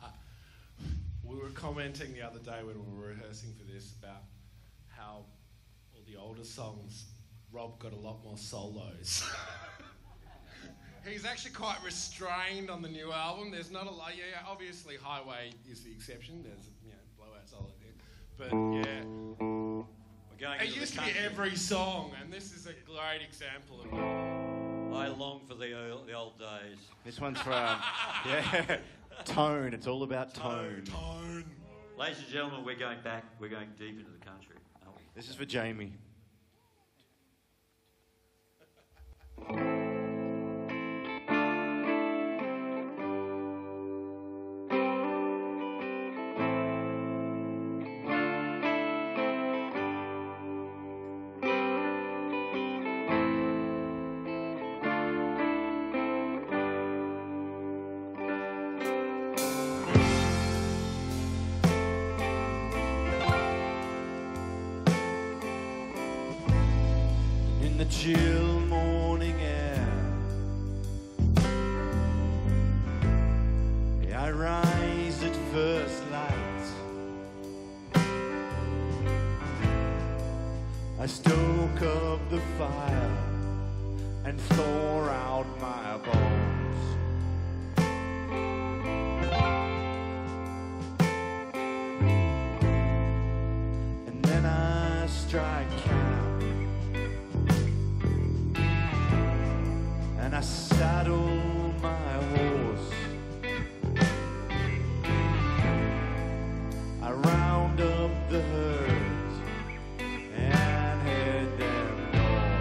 We were commenting the other day when we were rehearsing for this about how the older songs, Rob got a lot more solos. He's actually quite restrained on the new album. There's not a lot. Yeah, obviously H W Y is the exception. There's, you know, blowout solo there. But yeah, We're going it into used the to be country. every song, and this is a great example of it. I long for the old, the old days. This one's for, um, yeah, tone. It's all about tone. Tone. Ladies and gentlemen, we're going back. We're going deep into the country, aren't we? This is for Jamie. The chill morning air, I rise at first light. I stoke up the fire and thaw out my bones. And then I strike camp. And I saddle my horse. I round up the herd and head them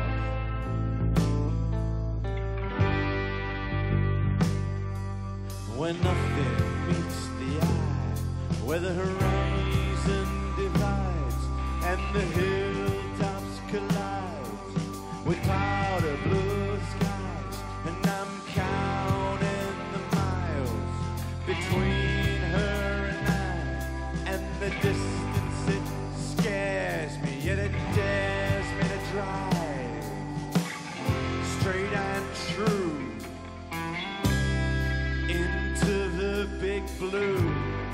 north. When nothing meets the eye, where the horizon divides and the hilltops collide with powder blue skies. And I'm counting the miles between her and I, and the distance it scares me, yet it dares me to drive straight and true into the big blue.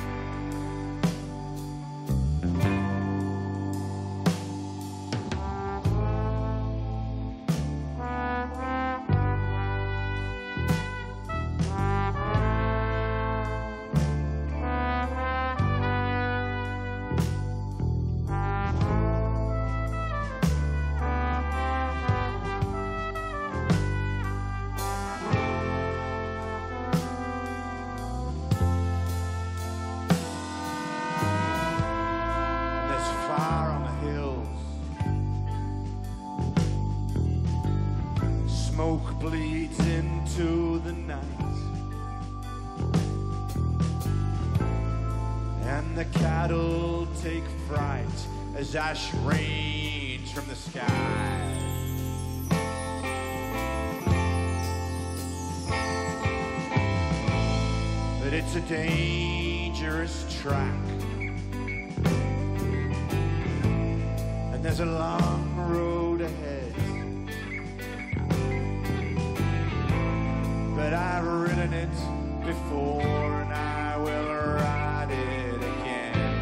Smoke bleeds into the night, and the cattle take fright as ash rains from the sky. But it's a dangerous track, and there's a long road ahead. But I've ridden it before, and I will ride it again.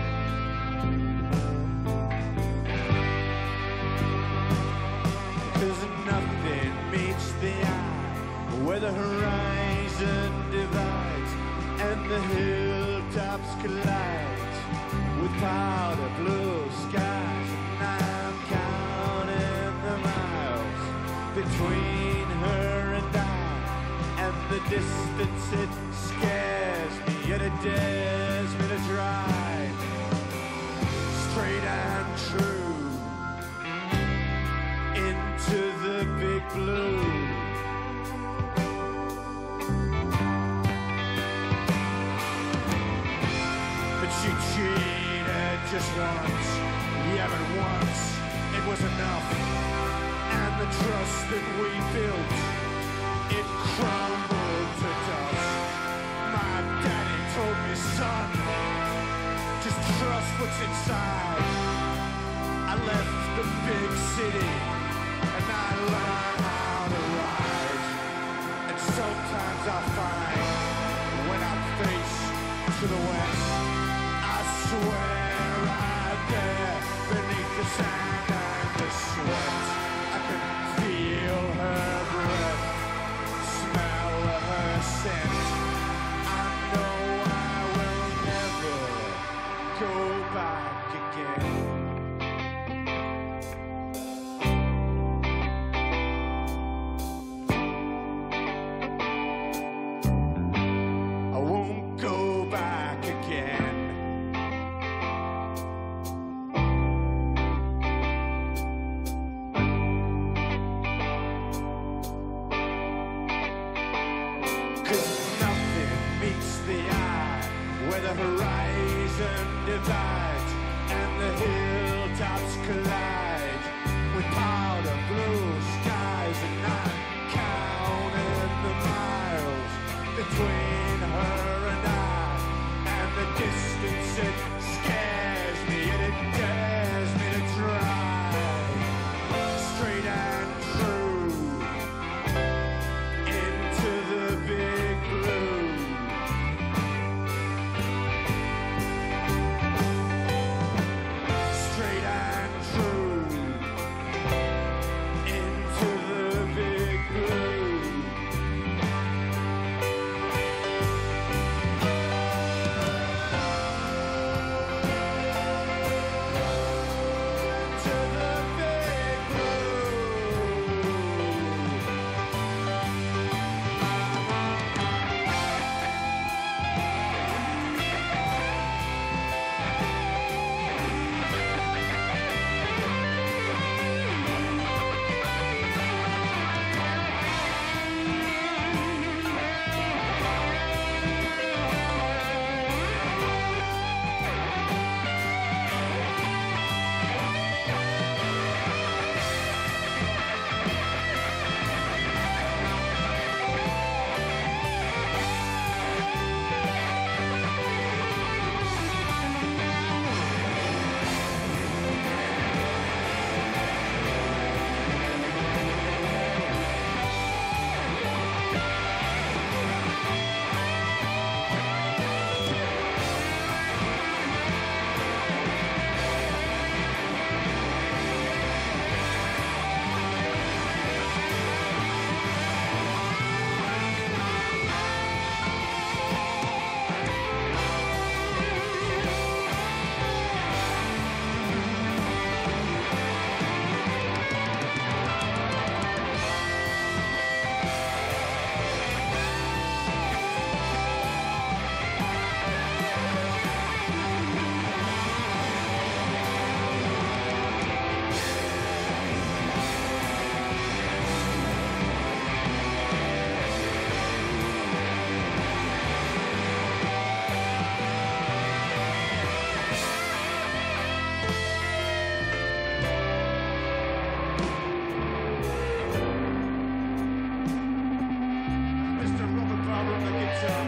Cause nothing meets the eye where the horizon divides and the hilltops collide with powder blue skies. And I'm counting the miles between her and I. The distance it scares me, yet it dares me to drive straight and true into the big blue. But she cheated just once, yeah, but once it was enough. And the trust that we built, it crumbled to dust. My daddy told me, son, just trust what's inside. I left the big city and I learned how to ride. And sometimes I find when I face to the west, I swear right there beneath the sand and the sea, divide and the hilltops collide with powder blue skies and I'm counting the miles between her and I, and the distance it scares me and it dares me to drive straight and true into the big blue. Straight and true into the big blue. To the big blue. Mister Robert Barber on the guitar.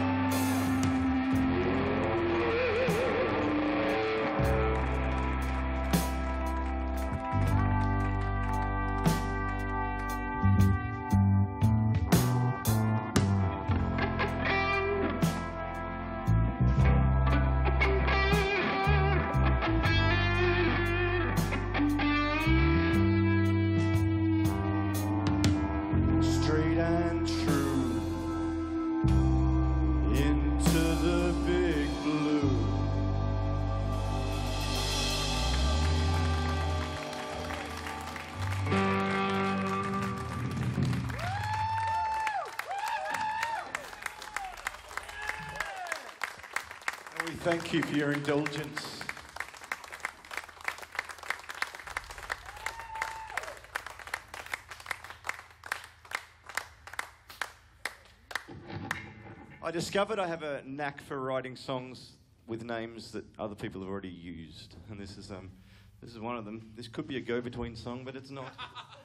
Straight and true into the big blue. And we thank you for your indulgence. I discovered I have a knack for writing songs with names that other people have already used, and this is um, this is one of them. This could be a go-between song, but it's not.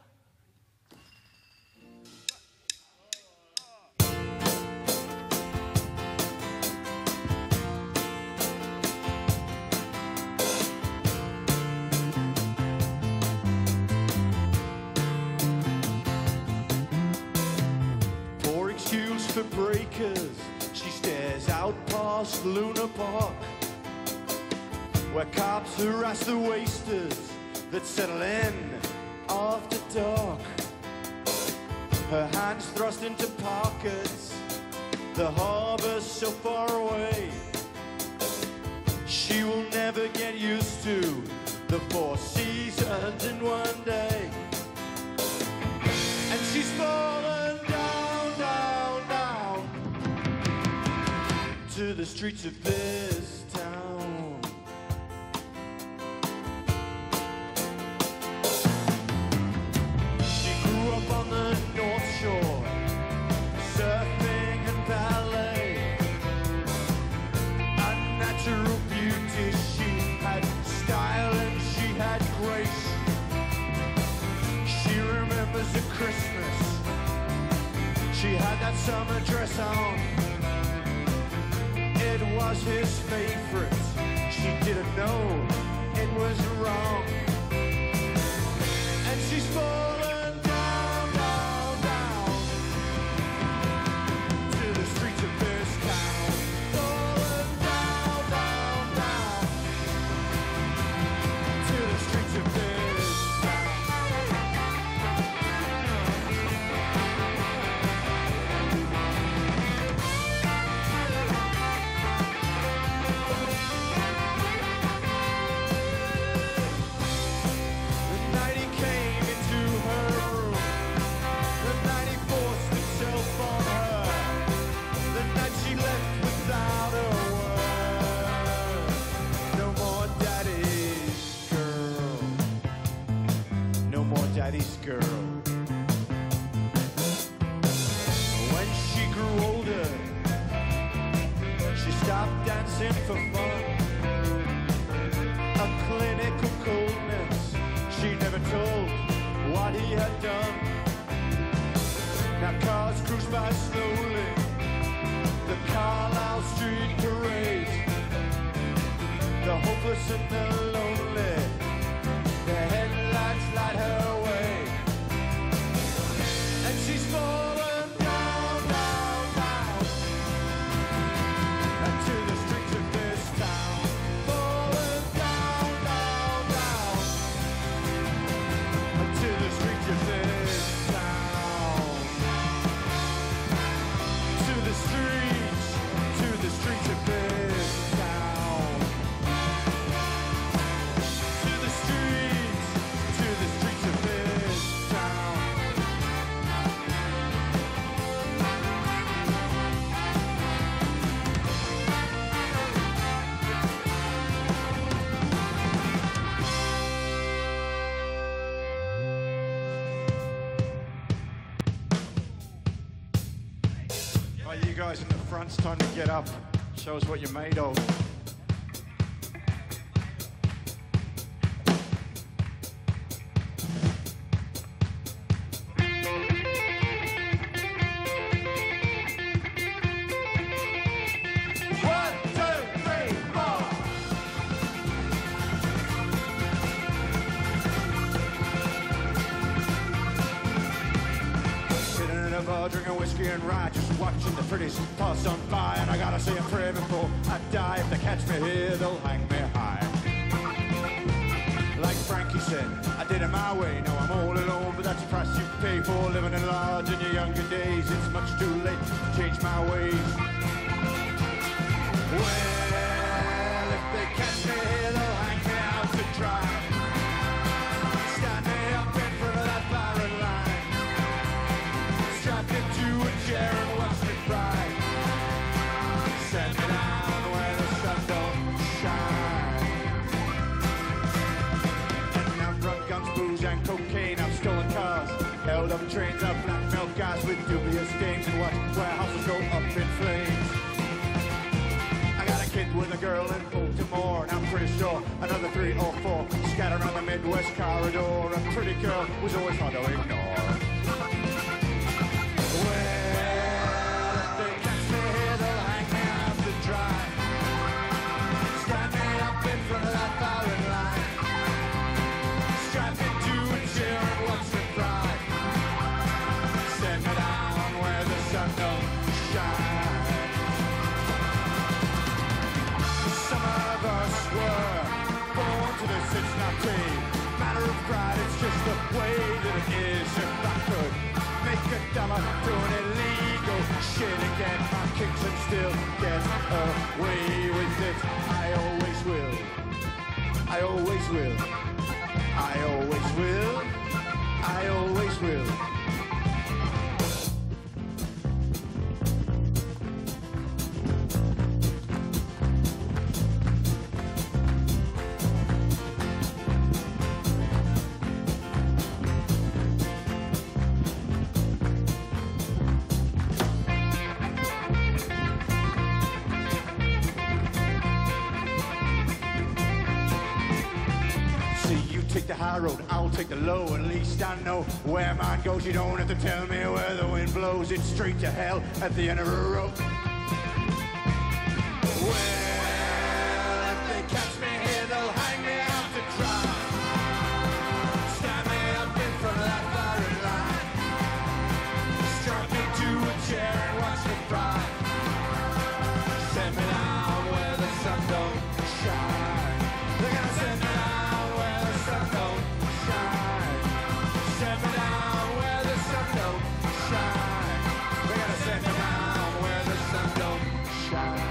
Poor excuse for breakers, she stares out past Luna Park, where cops harass the wasters that settle in after dark. Her hands thrust into pockets, the harbor's so far away. She will never get used to the four seasons in one day. And she's fallen down, down, down to the streets of this town. She grew up on the North Shore, surfing and ballet. Unnatural beauty she had grace. She remembers a Christmas. She had that summer dress on. It was his favorite. She didn't know it was wrong. And she's fallen down, down, down to the streets of this town. Fallen down, down, down to the streets of this daddy's girl. When she grew older, she stopped dancing for fun. A clinical coldness, she never told what he had done. Now cars cruise by slowly, the Carlisle Street parade, the hopeless and the lonely, the headlights light her way, and she's fallen down, down, down, and to the streets of this town. Fallen down, down, down, and to the streets of this town. To the streets, to the streets of this town. To the streets, to the streets of this town. Right, you guys in the front, it's time to get up. Show us what you're made of. One, two, three, four. Sitting in a bar, drinking whiskey and rye, just watching the pretties pass on by. And I gotta say a prayer before I die. If they catch me here, they'll hang me high. Like Frankie said, I did it my way. Now I'm all alone, but that's the price you pay for living in large in your younger days. It's much too late to change my ways. Well, if they catch me here, they'll hang me out to dry. Stand me up in front of that firing line. Strapped into a chair and watch me fry. Send me down where the sun don't shine. And I've run guns, booze and cocaine. I've stolen cars, held up trains. I've blackmailed guys with dubious names and watched warehouses go up in flames. I got a kid with a girl in Baltimore, and I'm pretty sure another three or four scattered around the Midwest corridor. A pretty girl was always hard to ignore. Well, if they catch me here, they'll hang me out to dry. Stand me up in front of that firing line. Strap me to a chair and watch me fry. Send me down where the sun don't shine. Some of us were born to this, it's not a matter of pride, it's just the way that it is. If I could make a dollar doing illegal shit again, my kicks and still get away with it. I always will, I always will, I always will, I always will. So you take the high road, I'll take the low. At least I know where mine goes. You don't have to tell me where the wind blows. It's straight to hell at the end of the road. Well, if they catch me here, they'll hang me out to dry. Stand me up in front of that firing line. Strap me to a chair and watch me fry. Send me down where the sun don't shine. They're gonna send me down where the sun don't shine. Send me down where the sun don't shine. They're gonna send me down where the sun don't shine.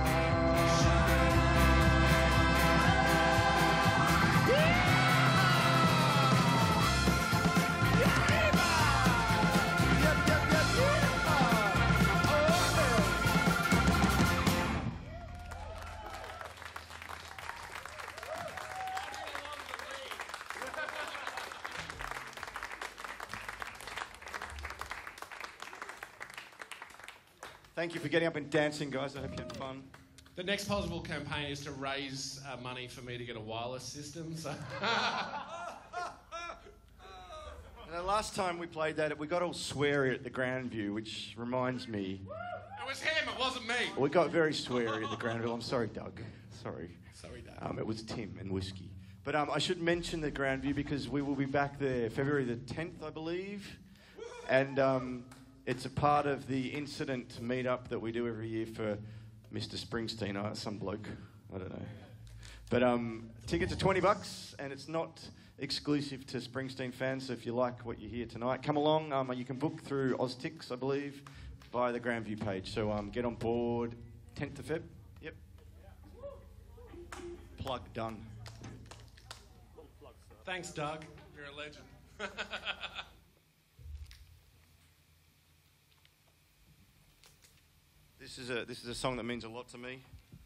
Thank you for getting up and dancing, guys. I hope you had fun. The next possible campaign is to raise uh, money for me to get a wireless system. So. The last time we played that, we got all sweary at the Grandview, which reminds me... It was him, it wasn't me. We got very sweary at the Grandview. I'm sorry, Doug. Sorry. Sorry, Doug. Um, it was Tim and whiskey. But um, I should mention the Grandview because we will be back there February the tenth, I believe. And um, it's a part of the incident meet-up that we do every year for Mister Springsteen, uh, some bloke. I don't know. But um, tickets are twenty bucks, and it's not exclusive to Springsteen fans, so if you like what you hear tonight, come along. Um, you can book through Oztix, I believe, via the Grandview page. So um, get on board, tenth of Feb. Yep. Plug done. Thanks, Doug. You're a legend. This is a this is a song that means a lot to me,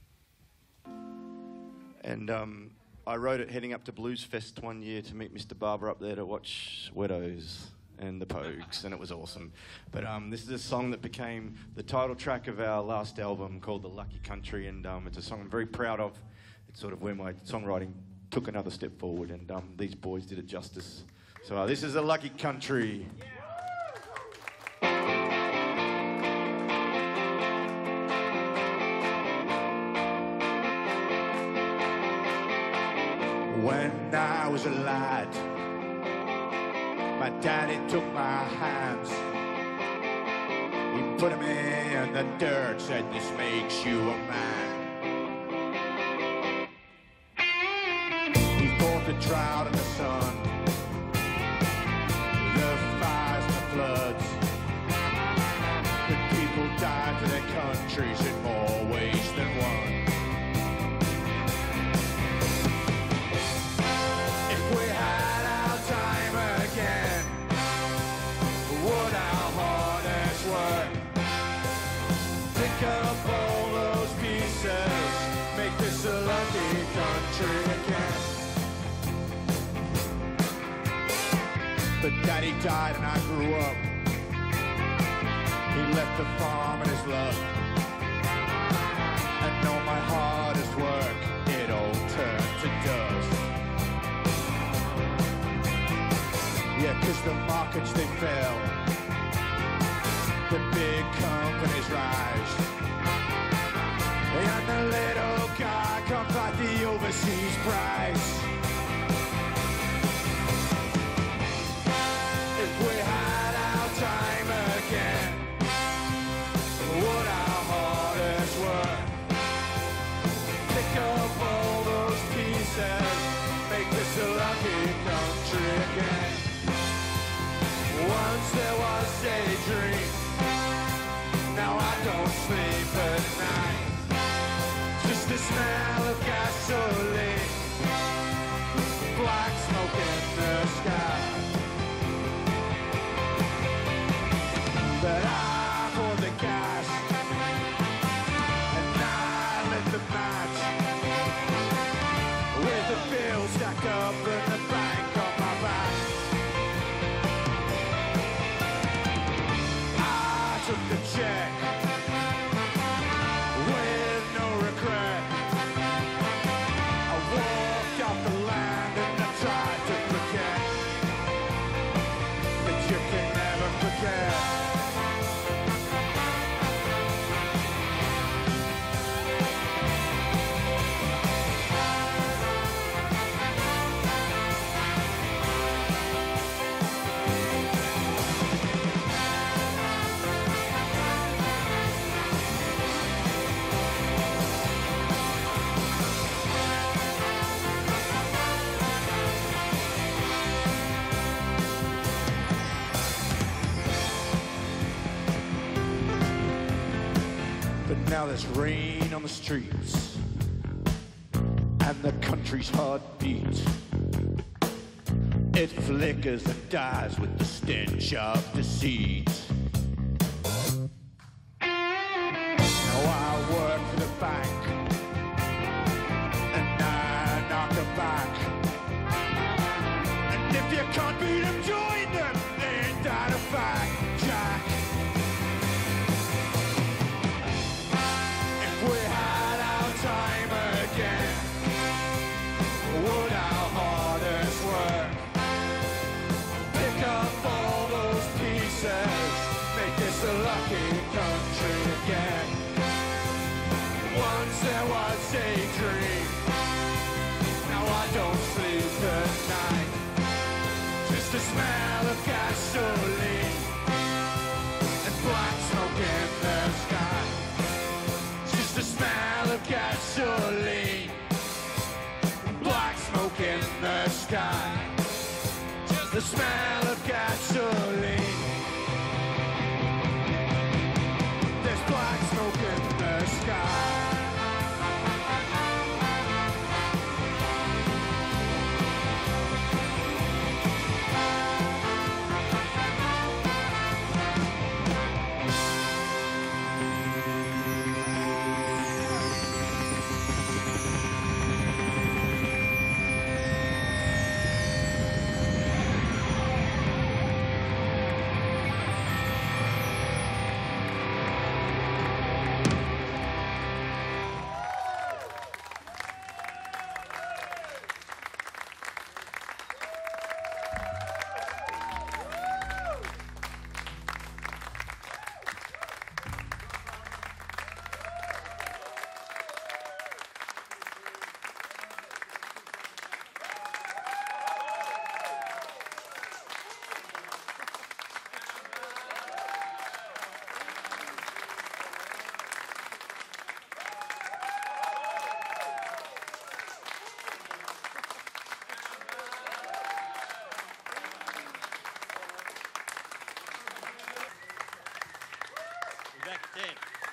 and um, I wrote it heading up to Blues Fest one year to meet Mister Barber up there to watch Widows and the Pogues, and it was awesome. But um, this is a song that became the title track of our last album called The Lucky Country, and um, it's a song I'm very proud of. It's sort of where my songwriting took another step forward, and um, these boys did it justice. So uh, this is The Lucky Country. When I was a lad, my daddy took my hands. He put me in the dirt, said this makes you a man. He fought the drought and the sun, the fires and the floods. The people died for their countries in more ways than one. We had our time again. Would our hardest work pick up all those pieces, make this a lucky country again. But Daddy died and I grew up. He left the farm and his love, and all my hardest work, it all turned to dust. Yeah, 'cause the markets, they fell. The big companies rise. And the little guy can't fight the overseas price. If we had our time again, would our hardest work pick up all those pieces, make this a lucky country again. Once there was a dream, now I don't sleep at night. Just the smell of gasoline, black smoke in the sky. But I pour the gas, and I lit the match, with the bill stacked up in the bank on my back. Took the check with no regret. I walked off the land in the trial. Now there's rain on the streets and the country's heartbeat. It flickers and dies with the stench of deceit. Now I work for the bank and I knock them back. And if you can't beat them, join them. They ain't that a fact, Jack. If we had our time again, would our hardest work pick up all those pieces, make this a lucky country again. Once there was a dream, now I don't sleep at night. Just the smell of gasoline and black smoke in the sky. Just the smell of gasoline, black smoke in the sky. Just the smell of gasoline. There's black smoke in the sky. Back ten.